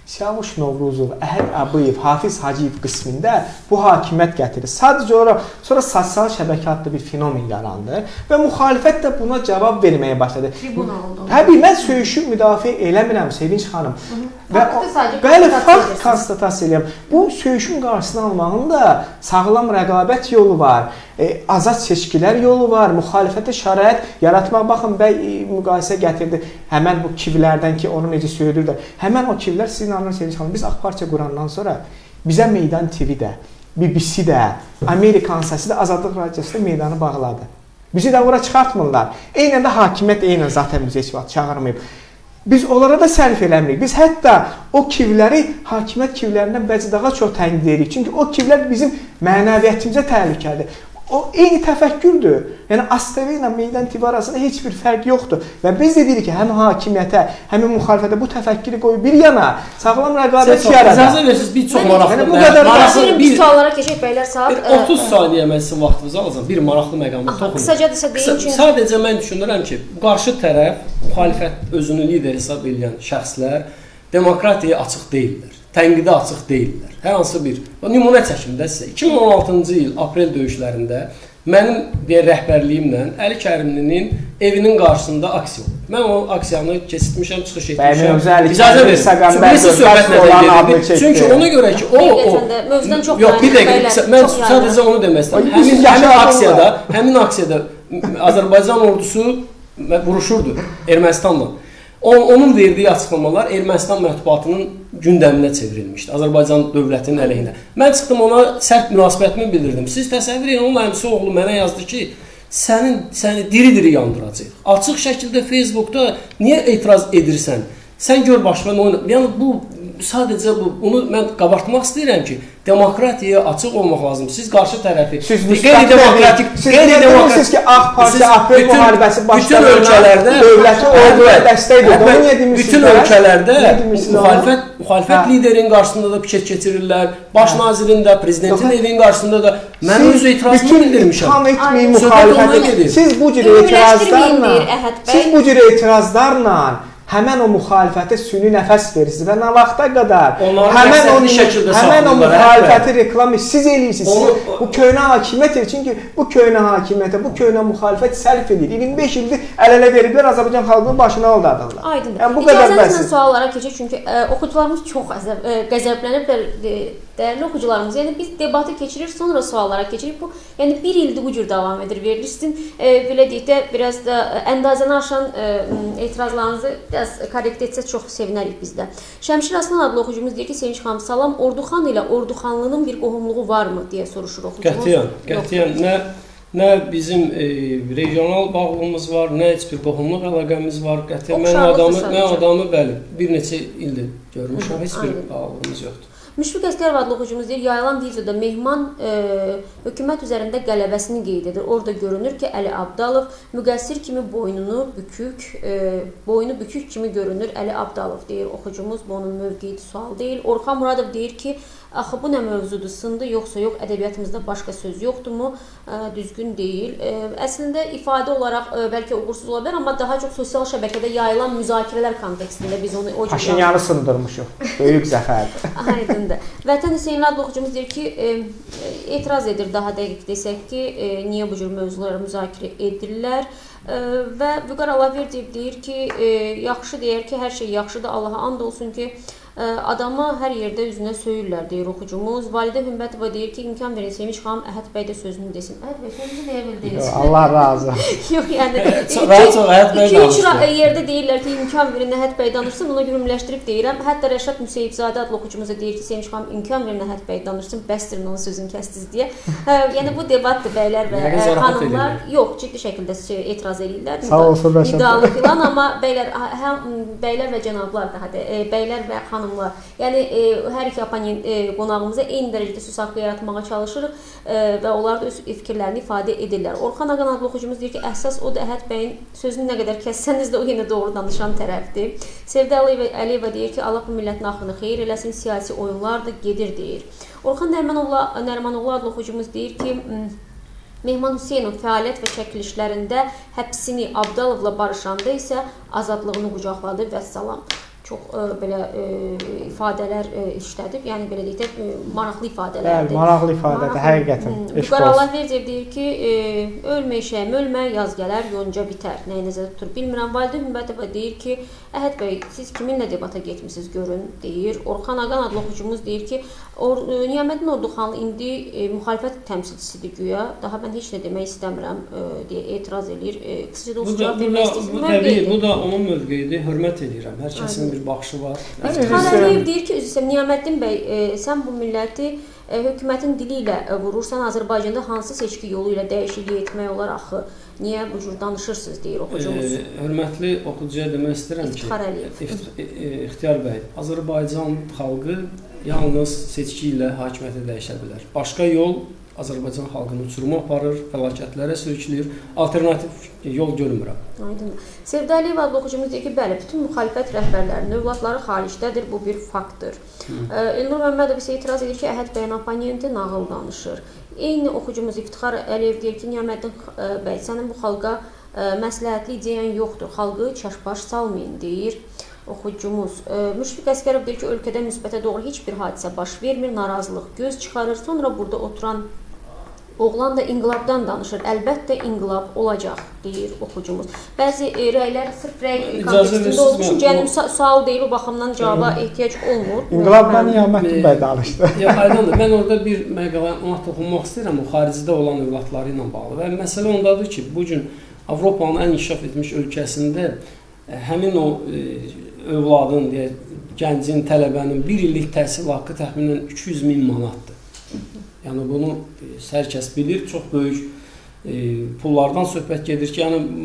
Siyavuş Novruzov, Əhəd Əbuyev, Hafiz Hacıyev qismində bu hakimiyyət gətirir. Sadəcə olaraq sonra sosial şəbəkə adlı bir fenomen yarandı və müxalifət də buna cavab verməyə başladı. Tribuna oldu. Həbi, mən söyüşü müdafiə eləmirəm Sevinç xanım. Və bəli, fakt konstatasiya edirəm. Bu söyüşün qarşısını almağın da sağlam rəqabət yolu var. E, azad seçkilər yolu var, müxalifətə şərait yaratmaq. Baxın, bəy e, müqayisə gətirdi. Həmən bu kivlərdən ki, onu necə söylürdülər. Həmən o kivlər sizin anlayın Sevinç xanım. Biz AK Partiya qurandan sonra bizə Meydan T V də, B B C də, Amerikan səsi də, Azadlıq Radiosu da meydanı bağladı. Bizi də bura çıxartmırlar. Eynən də hakimiyyət eynən zaten bizi heç vaxt çağırmayıb. Biz onlara da sərf eləmirik. Biz hətta o kivləri hakimiyyət kivlərindən bəzi daha çox tənqid edirik. Çünki o kivlər bizim mənəviyyətimizə təhlükədir. O eyni təfəkkürdür. Yəni A S T V ilə Meydan T V arasında heç bir fərq yoxdur. Və biz də deyirik ki, həm hakimiyyətə, həm müxalifətə bu təfəkkürü qoyub bir yana sağlam rəqabət yaradır. İcazə verirsiniz, bir çox maraqlı. Yəni bu qədər maraqlı bir suallara keçək bəylər saat otuz saniyə mən sizin vaxtınızı alacağam. Bir maraqlı məqamda toxunum. Qısaca desə deyin ki, sadəcə mən düşünürəm ki, qarşı tərəf müxalifət özünü lider hesab edən şəxslər demokratiyaya açıq deyillər. Tənqidə açıq deyillər. Hər hansı bir nümunə çəkim də sizə. iki min on altıncı il aprel döyüşlərində mənim deyək rəhbərliyimlə Əli Kərimlinin evinin qarşısında aksiya oldu. Mən o aksiyanı keçirtmişəm, çıxış etmişəm. İcazə verin. Birisi söhbətlə gedirdi. Çünki ona görə ki, o o mövzudan çox yox, bir dəqiqə mən sadəcə onu demək istəyirəm. Həmin həmin aksiyada, həmin aksiyada Azərbaycan ordusu vuruşurdu Ermənistanla. Onun verdiyi açıqlamalar Ermənistan mətbuatının gündəminə çevrilmişdi. Azərbaycan dövlətinin əleyhinə. Mən çıxdım ona sərt münasibətimi bildirdim. Siz təsəvvür edin, onun əmisi oğlu mənə yazdı ki, sənin səni diri-diri yandıracaq. Açıq şəkildə Facebookda niyə etiraz edirsən? Sən gör başına oyna. Yəni bu sadəcə bu bunu mən qabartmaq istəyirəm ki, demokratiyaya açıq olmaq lazımdır. Siz qarşı tərəfi qeyri-demokratik, qeyri-demokratik ki, A K Parti aprel müharibəsi başlarında dövləti orduya dəstək edir. Onu niyə demirsiniz? Bütün ölkələrdə müxalifət müxalifət liderinin qarşısında da piket keçirirlər. Baş nazirin də, prezidentin evinin qarşısında da mən öz etirazımı bildirmişəm. Tam etməyin müxalifəti. Siz bu cür etirazlarla, siz bu cür etirazlarla həmən o müxalifətə süni nəfəs verirsiniz və nə vaxta qədər həmən o şəkildə həmən o müxalifəti reklam siz eləyirsiniz. Bu köhnə hakimiyyət edir. Çünki bu köhnə hakimiyyətə, bu köhnə müxalifət sərf edir. iyirmi beş ildir əl-ələ veriblər, Azərbaycan xalqının başına aldadırlar. Aydındır. Yəni bu qədər bəsit. İcazənizlə suallara keçək çünki ə, oxucularımız çox qəzəbləniblər, dəyərli oxucularımız. Yəni biz debatı keçirir, sonra suallara keçirik. Bu, yəni bir ildir bu cür davam edir. Verilir sizin e, belə deyək də biraz da əndazəni aşan e, etirazlarınızı biraz korrekt etsək çox sevinərik biz də. Şəmşir Aslan adlı oxucumuz deyir ki, Sevinç xanım, salam, Orduxan ilə Orduxanlının bir qohumluğu varmı deyə soruşur oxucumuz. Qətiyyən, qətiyyən. Nə nə bizim e, regional bağlılığımız var, nə heç bir qohumluq əlaqəmiz var. Qətiyyən mən adamı, mən adamı bəli, bir neçə ildir görmüşəm, heç bir bağlılığımız yoxdur. Müşfiq Əsgərov adlı oxucumuz deyir, yayılan videoda Mehman e, hökumət üzərində qələbəsini qeyd edir. Orada görünür ki, Əli Abdalov müqəssir kimi boynunu bükük, e, boynu bükük kimi görünür Əli Abdalov deyir oxucumuz. Bu onun mövqeyi sual deyil. Orxan Muradov deyir ki, axı bu nə mövzudur, sındı yoxsa yox, ədəbiyyatımızda başqa söz yoxdurmu, ə, düzgün deyil. Ə, əslində ifadə olaraq ə, bəlkə uğursuz ola bilər, amma daha çox sosial şəbəkədə yayılan müzakirələr kontekstində biz onu o cür Paşinyanı sındırmışıq. Böyük zəfərdir. Aydındır. Vətən Hüseynli adlı oxucumuz deyir ki, ə, etiraz edir daha dəqiq desək ki, ə, niyə bu cür mövzuları müzakirə edirlər. Ə, və Vüqar Alaverdiyev deyir ki, ə, yaxşı deyər ki, hər şey yaxşıdır, Allaha and olsun ki, adama hər yerdə üzünə söyürlər deyir oxucumuz. Validə Hümbətova deyir ki, imkan verin Sevinç xanım Əhəd bəy də sözünü desin. Əhəd bəy sözünü deyə bildiniz. Allah razı. Yox, yəni iki-üç yerdə deyirlər ki, imkan verin Əhəd bəy danışsın. Buna görümləşdirib deyirəm. Hətta Rəşad Müseyibzadə adlı oxucumuza deyir ki, Sevinç xanım imkan verin Əhəd bəy danışsın. Bəsdirin onun sözünü kəsdiniz deyə. Yəni bu debatdır bəylər və xanımlar. Yox, ciddi şəkildə etiraz edirlər. Sağ olsun Rəşad. Nidalı filan, amma bəylər həm bəylər və cənablar da hadi bəylər və xanımlar. Yəni e, hər iki oponent e, qonağımıza eyni dərəcədə söz haqqı yaratmağa çalışırıq e, və onlar da öz fikirlərini ifadə edirlər. Orxan Ağan adlı oxucumuz deyir ki, əsas o da Əhəd bəyin sözünü nə qədər kəssəniz də o yenə doğru danışan tərəfdir. Sevdə Əliyeva deyir ki, Allah bu millətin axırını xeyir eləsin, siyasi oyunlar da gedir deyir. Orxan Nərmanoğlu adlı oxucumuz deyir ki, Mehman Hüseynov fəaliyyət və çəkilişlərində həbsini Abdalovla barışanda isə azadlığını qucaqladı və salam. çox ə, belə ə, ifadələr ə, işlədib. Yəni belə deyək də maraqlı ifadələrdir. Bəli, maraqlı ifadədir, həqiqətən. Vüqar Allahverdiyev deyir ki, ə, ölmə işəm, ölmə, yaz gələr, yonca bitər. Nəyi nəzərdə tutur bilmirəm. Valideyn Hümbətova deyir ki, Əhəd bəy, siz kiminlə debata getmisiniz görün, deyir. Orxan Ağan adlı oxucumuz deyir ki, Or Niyaməddin Orduxanlı indi e, müxalifət təmsilçisidir güya. Daha mən heç nə demək istəmirəm e, deyə etiraz edir. E, Qısaca da olsun cavab vermək istəyirəm. Təbii, bu da onun mövqeyidir. Hörmət edirəm. Hər kəsin bir baxışı var. İftixar Əliyev deyir ki, üzr Niyaməddin bəy, e, sən bu milləti e, hökumətin dili ilə e, vurursan, Azərbaycanda hansı seçki yolu ilə dəyişiklik etmək olar axı? Niyə bu cür danışırsınız, deyir oxucumuz. E, hörmətli oxucuya demək istəyirəm ki, İftixar Əliyev. İxtiyar bəy, Azərbaycan xalqı yalnız seçki ilə hakimiyyəti dəyişə bilər. Başqa yol Azərbaycan xalqını uçuruma aparır, fəlakətlərə sürükləyir. Alternativ yol görmürəm. Aydındır. Sevda Əliyev adlı oxucumuz deyir ki, bəli, bütün müxalifət rəhbərlərinin övladları xaricdədir, bu bir faktdır. Elnur Məmmədov isə etiraz edir ki, Əhəd bəyin oponenti nağıl danışır. Eyni oxucumuz İftixar Əliyev deyir ki, Niyaməddin bəy, sənin bu xalqa məsləhətli ideyan yoxdur, xalqı çaşbaş salmayın, deyir oxucumuz. Müşfiq Əsgərov deyir ki, ölkədə müsbətə doğru heç bir hadisə baş vermir, narazılıq göz çıxarır. Sonra burada oturan oğlan da inqilabdan danışır. Əlbəttə inqilab olacaq, deyir oxucumuz. Bəzi e, rəylər sırf rəy kontekstində olduğu üçün gəlim sual deyil, o baxımdan cavaba ehtiyac olmur. İnqilabdan Niyaməddin bəy danışdı. Ya, aydındır. Mən orada bir məqalə ona toxunmaq istəyirəm, o xaricdə olan övladları ilə bağlı. Və məsələ ondadır ki, bu gün Avropanın ən inkişaf etmiş ölkəsində həmin o e, övladın, deyək, gəncin, tələbənin bir illik təhsil haqqı təxminən iki yüz min manatdır. Yəni bunu hər kəs bilir, çox böyük e, pullardan söhbət gedir ki,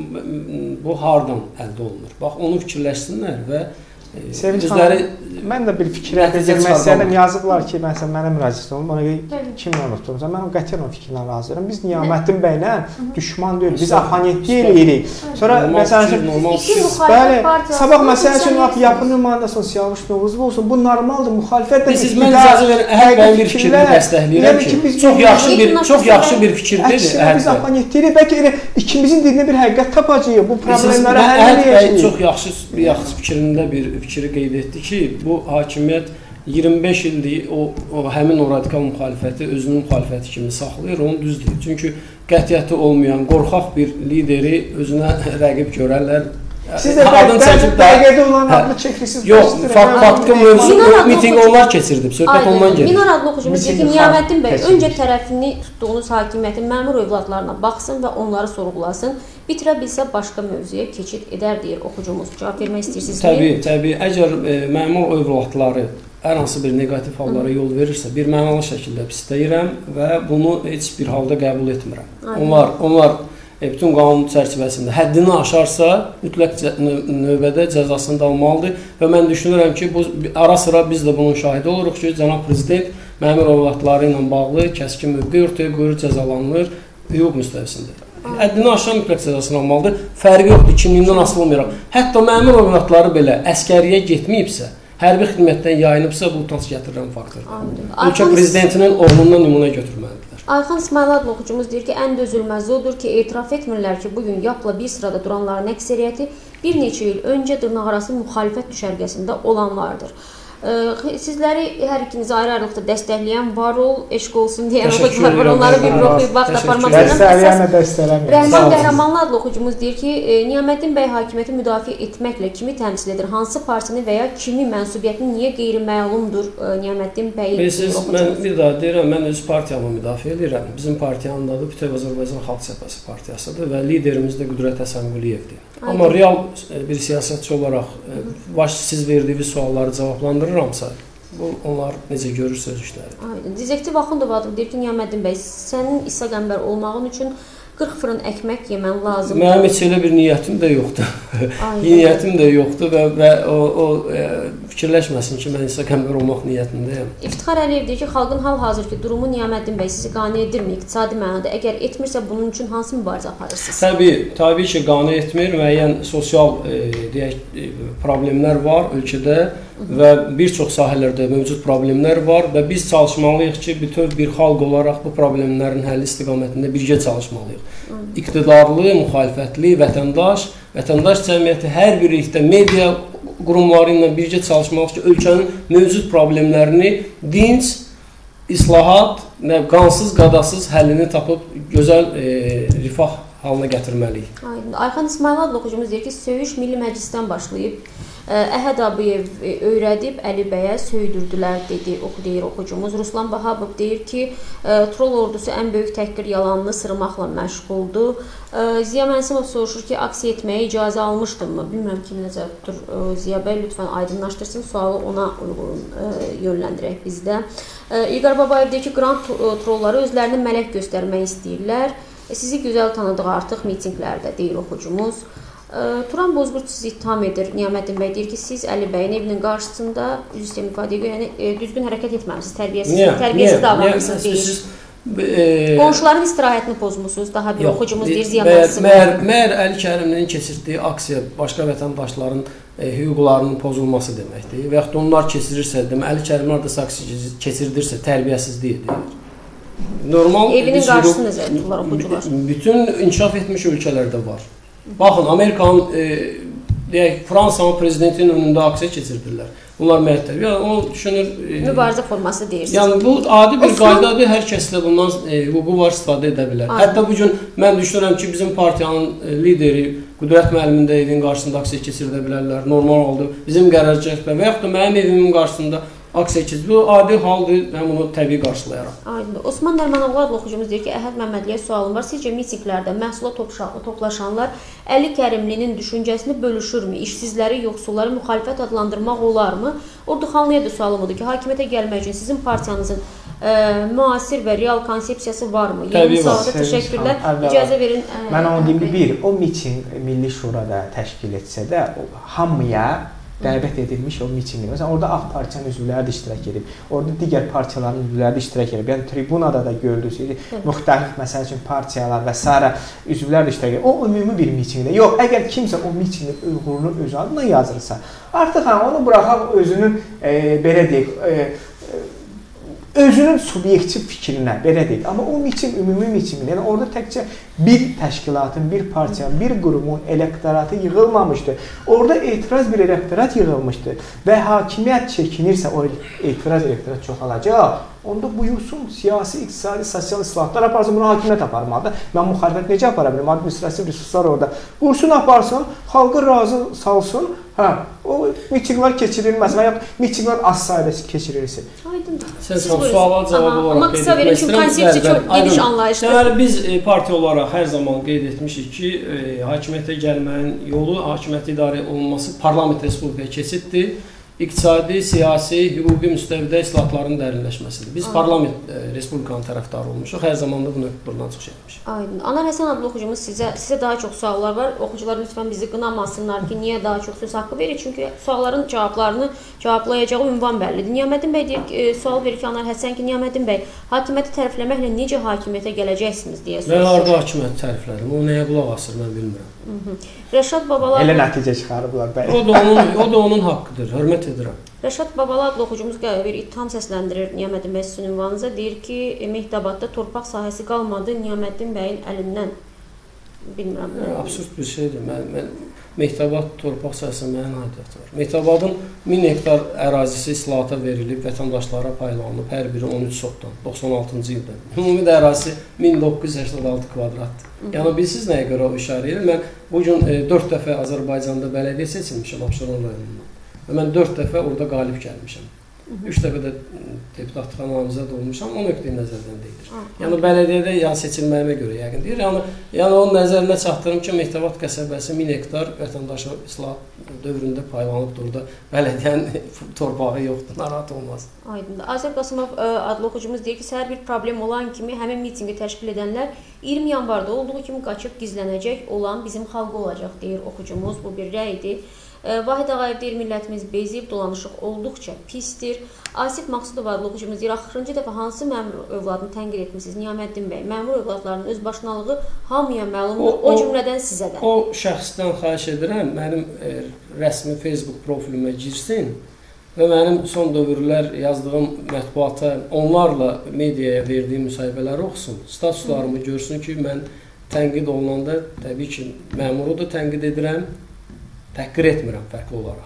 yəni bu hardan əldə olunur? Bax, onu fikirləşsinlər və e, Sevinç bizləri... xanım, mən də bir fikir əldə etmək istəyirəm. Yazıblar ki, məsələn, mənə müraciət olunub, ona görə kimlə unutdurmuşam. Mən o qətiyyən o fikirlə razıyam. Biz Niyaməddin bəylə düşman deyilik, biz oponent deyilik. Sonra, məsələn, bəli, sabah məsələn üçün yapın nümayəndəsi olsun, Siyavuş Novruzov olsun, bu normaldır, müxalifət də... Siz mən icazə verin, Əhəd bəyin bir fikrini dəstəkləyirəm ki, çox yaxşı bir, çox yaxşı bir fikirdir. Əksinə biz oponent deyilik, bəlkə elə ikimizin dilində bir həqiqət tapacağıq, bu problemləri həll edəcəyik. Əhəd bəy çox yaxşı bir yaxşı fikrində bir fikri qeyd etdi ki, bu hakimiyyət iyirmi beş ildir o, o həmin o radikal müxalifəti özünün müxalifəti kimi saxlayır, onu düzdür. Çünki qətiyyəti olmayan, qorxaq bir lideri özünə rəqib görərlər. Siz də dəqiqədə olan adını çəkirsiniz. Yox, faktiki mövzu mitinq onlar keçirdib, söhbət ondan gedir. Minar adlı oxucumuz deyir ki, Niyaməddin bəy öncə tərəfini tutduğunuz hakimiyyətin məmur övladlarına baxsın və onları sorğulasın. Bitirə bilsə başqa mövzuya keçid edər, deyir oxucumuz. Cavab vermək istəyirsinizmi? Təbii, təbii. Əgər e, məmur övladları hər hansı bir negativ hallara yol verirsə, bir mənalı şəkildə pisləyirəm və bunu heç bir halda qəbul etmirəm. Aynen. Onlar, onlar e, bütün qanun çərçivəsində həddini aşarsa, mütləq növbədə cəzasını da almalıdır və mən düşünürəm ki, bu ara sıra biz də bunun şahidi oluruq ki, cənab prezident məmur övladları ilə bağlı kəskin mövqe ortaya qoyur, cəzalanır hüquq müstəvisində. Həddini aşan mütləq cəzasını almalıdır. Fərqi yoxdur, kimliyindən asılı olmayaraq. Hətta məmur övladları belə əskəriyə getməyibsə, hərbi xidmətdən yayınıbsa, bu utanç gətirilən faktordur. Ölkə prezidentinin oğlundan nümunə götürməlidirlər. Ayxan İsmail adlı oxucumuz deyir ki, ən dözülməzi odur ki, etiraf etmirlər ki, bugün yapla bir sırada duranların əksəriyyəti bir neçə il öncə dırnaqarası müxalifət düşərgəsində olanlardır. Sizləri hər ikinizi ayrı-ayrılıqda dəstəkləyən var ol, eşq olsun deyən oxucular var, onları bir oxuyub vaxt aparmaq istəyirəm. Rəhman Qəhrəmanlı adlı oxucumuz deyir ki, Niyaməddin bəy hakimiyyəti müdafiə etməklə kimi təmsil edir? Hansı partini və ya kimi mənsubiyyətini niyə qeyri-məlumdur Niyaməddin bəy? Mən bir daha deyirəm, mən öz partiyamı müdafiə edirəm. Bizim partiyanın adı Bütöv Azərbaycan Xalq Cəbhəsi partiyasıdır və liderimiz də Qüdrət Həsənquliyevdir. Amma real bir siyasətçi olaraq baş siz verdiyiniz sualları cavablandırıramsa, bu onlar necə görür sözcükləri. Aydın. Dizektiv Axundov adlı deyir ki, Niyaməddin bəy, sənin İsa Qəmbər olmağın üçün qırx fırın ekmək yemən lazımdır. Mənim heç elə bir niyyətim də yoxdur. niyyətim də yoxdur və, və o, o e, fikirləşməsin ki, mən İsa Qəmbər olmaq niyyətindəyəm. İftixar Əliyev deyir ki, xalqın hal-hazırki durumu Niyaməddin bəy sizi qane edirmi iqtisadi mənada? Əgər etmirsə, bunun üçün hansı mübarizə aparırsınız? Təbii, təbii ki, qane etmir. Müəyyən sosial e, deyək, e, problemlər var ölkədə və bir çox sahələrdə mövcud problemlər var və biz çalışmalıyıq ki, bütöv bir xalq olaraq bu problemlərin həlli istiqamətində birgə çalışmalıyıq. İqtidarlı, müxalifətli, vətəndaş, vətəndaş cəmiyyəti hər birlikdə media qurumları ilə birgə çalışmaq ki, ölkənin mövcud problemlərini dinc, islahat, qansız, qadasız həllini tapıb gözəl e, rifah halına gətirməliyik. Ayxan İsmail adlı oxucumuz deyir ki, söyüş Milli Məclisdən başlayıb, Əhəd Abiyev öyrədib Əli bəyə söydürdülər, dedi, oxu deyir oxucumuz. Ruslan Bahabov deyir ki, Troll ordusu ən böyük təhqir yalanını sırmaqla məşğuldur. Ziya Mənsimov soruşur ki, aksiya etməyə icazə almışdırmı? Bilmirəm kim necə tutur. Ziya bəy lütfən aydınlaşdırsın, sualı ona uyğun yönləndirək bizdə. İlqar Babayev deyir ki, Qrant trolları özlərini mələk göstərmək istəyirlər. Sizi gözəl tanıdığı artıq mitinqlərdə, deyir oxucumuz. Turan Bozqurt sizi ittiham edir. Niyaməddin bəy deyir ki, siz Əli bəyin evinin qarşısında üzr istəyirəm ifadəyə görə, yəni düzgün hərəkət etməmisiniz, tərbiyəsiz, tərbiyəsiz davranırsınız deyir. Qonşuların istirahətini pozmusunuz. Daha bir oxucumuz deyir Ziya Mənsimov. Məyər Əli Kərimlinin keçirdiyi aksiya başqa vətəndaşların hüquqlarının pozulması deməkdir. Və yaxud da onlar keçirirsə, demək Əli Kərimin adresi aksiya keçirdirsə tərbiyəsizlikdir. Normal evinin qarşısını necə tuturlar oxucular? Bütün inkişaf etmiş ölkələrdə var. Baxın, Amerikanın, e, deyək, Fransanın prezidentinin önündə aksiya keçirdirlər. Bunlar məhətlər. Yəni, o düşünür... E, mübarizə forması deyirsiniz. Yəni, bu adi bir qaydadır. Hər kəs də bundan e, hüququ var, istifadə edə bilər. Aynen. Hətta bugün mən düşünürəm ki, bizim partiyanın e, lideri Qüdrət müəllimin də evinin qarşısında aksiya keçirdə bilərlər. Normal oldu. Bizim qərargahda və yaxud da mənim evimin qarşısında aksiya keçir. Bu adi haldır, mən bunu təbii qarşılayaram. Aydındır. Osman Nərmanoğlu adlı oxucumuz deyir ki, Əhəd Məmmədliyə sualım var. Sizcə mitinqlərdə məhsula toplaşanlar Əli Kərimlinin düşüncəsini bölüşürmü? İşsizləri, yoxsulları müxalifət adlandırmaq olarmı? Orduxanlıya da sualım odur ki, hakimiyyətə gəlmək üçün sizin partiyanızın ə, müasir və real konsepsiyası varmı? Təbii var. Təşəkkürlər. İcazə verin. Ə, mən onu deyim, bir, o miting Milli Şurada təşkil etsə də, hamıya dəvət edilmiş o mitinqdə. Məsələn, orada Ağ Partiyanın üzvləri də iştirak edib. Orada digər partiyaların üzvləri də iştirak edib. Yəni tribunada da gördünüz ki, müxtəlif məsəl üçün partiyalar və sairə üzvlər də iştirak edib. O ümumi bir mitinqdə. Yox, əgər kimsə o mitinqin uğurunu öz adına yazırsa, artıq hani onu buraxaq özünün e, belə deyək, e, özünün subyektiv fikrinə, belə deyil. Amma o miting, ümumi mitingin, yəni orada təkcə bir təşkilatın, bir partiyanın, bir qurumun elektoratı yığılmamışdı. Orada etiraz bir elektorat yığılmışdı və hakimiyyət çəkinirsə o etiraz elektorat çoxalacaq. Onda buyursun, siyasi, iqtisadi, sosial islahatlar aparsın, bunu hakimiyyət aparmalıdır. Mən müxalifət necə apara bilim? Administrativ resurslar orada. Qursun aparsın, xalqı razı salsın. Hə, o mitinglər keçirilməz və ya mitinglər az sayıda keçirilsin. Aydındır. Sən suala cavab olaraq amma qısa verin, çünki konsepsiya çox geniş anlayışdır. Deməli, biz e, partiya olaraq hər zaman qeyd etmişik ki, e, hakimiyyətə gəlməyin yolu, hakimiyyət idarə olunması parlament respublikaya keçiddir. İqtisadi, siyasi, hüquqi müstəvidə islahatların dərinləşməsidir. Biz Aynen. parlament e, respublikanın tərəfdarı olmuşuq. Hər zaman da bunu buradan çıxış etmişik. Aynen. Anar Həsən adlı oxucumuz sizə sizə daha çox suallar var. Oxucular lütfən bizi qınamasınlar ki, niyə daha çox söz haqqı verir? Çünki sualların cavablarını cavablayacağı ünvan bəllidir. Niyaməddin bəy deyir, e, sual verir ki, Anar Həsən ki, Niyaməddin bəy, hakimiyyəti tərəfləməklə necə hakimiyyətə gələcəksiniz deyə soruşur. Mən harda hakimiyyəti tərəflədim? O nəyə qulaq asır, mən bilmirəm. Hı -hı. Rəşad Babalar elə nəticə çıxarıblar bəy. O da onun o da onun haqqıdır. Hörmət edirəm. Rəşad Babalar adlı oxucumuz bir ittiham səsləndirir Niyaməddin bəy sizin ünvanınıza. Deyir ki, Mehdabadda torpaq sahəsi qalmadı Niyaməddin bəyin əlindən. Bilmirəm. Yəni, absurd bir şeydir. Mən, mən Mehdabad torpaq sahəsində mənim aidiyyatı var. Mehdabadın min hektar ərazisi islahata verilib, vətəndaşlara paylanıb, hər biri on üç sotdan, doxsan altıncı ildə. Ümumi də ərazisi min doqquz yüz səksən altı kvadratdır. Yəni, bilsiz nəyə görə o işarə edir? Mən bugün e, dörd dəfə Azərbaycanda bələdiyyə seçilmişəm Abşeron rayonundan. Və mən dörd dəfə orada qalib gəlmişəm. Üç dəfə də deputatlıq namizəd olmuşam, o nöqteyi nəzərdən deyilir. Yəni, bələdiyyədə yəni, seçilməyimə görə yəqin deyir. Yəni, yəni onun nəzərinə çatdırım ki, Mehdabad qəsəbəsi min hektar vətəndaşı islahat dövründə paylanıbdır. Orada bələdiyyənin torpağı yoxdur, narahat olmaz. Aydındır. Azər Qasımov adlı oxucumuz deyir ki, səhər bir problem olan kimi həmin mitinqi təşkil edənlər iyirmi yanvarda olduğu kimi qaçıb gizlənəcək olan bizim xalq olacaq, deyir oxucumuz. Bu bir rəydir. Vahid Ağayev deyir, millətimiz bezib, dolanışıq olduqca pisdir. Asif Maqsudov adlı oxucumuz deyir, axırıncı dəfə hansı məmur övladını tənqid etmişsiniz? Niyaməddin bəy, məmur övladlarının öz başınalığı hamıya məlumdur, o, o cümlədən sizə də. O şəxsdən xahiş edirəm, mənim e, rəsmi Facebook profilimə girsin və mənim son dövrlər yazdığım mətbuata, onlarla mediaya verdiyim müsahibələri oxusun, statuslarımı görsün ki, mən tənqid olunanda təbii ki, məmuru da tənqid edirəm, təhqir etmirəm fərqli olaraq.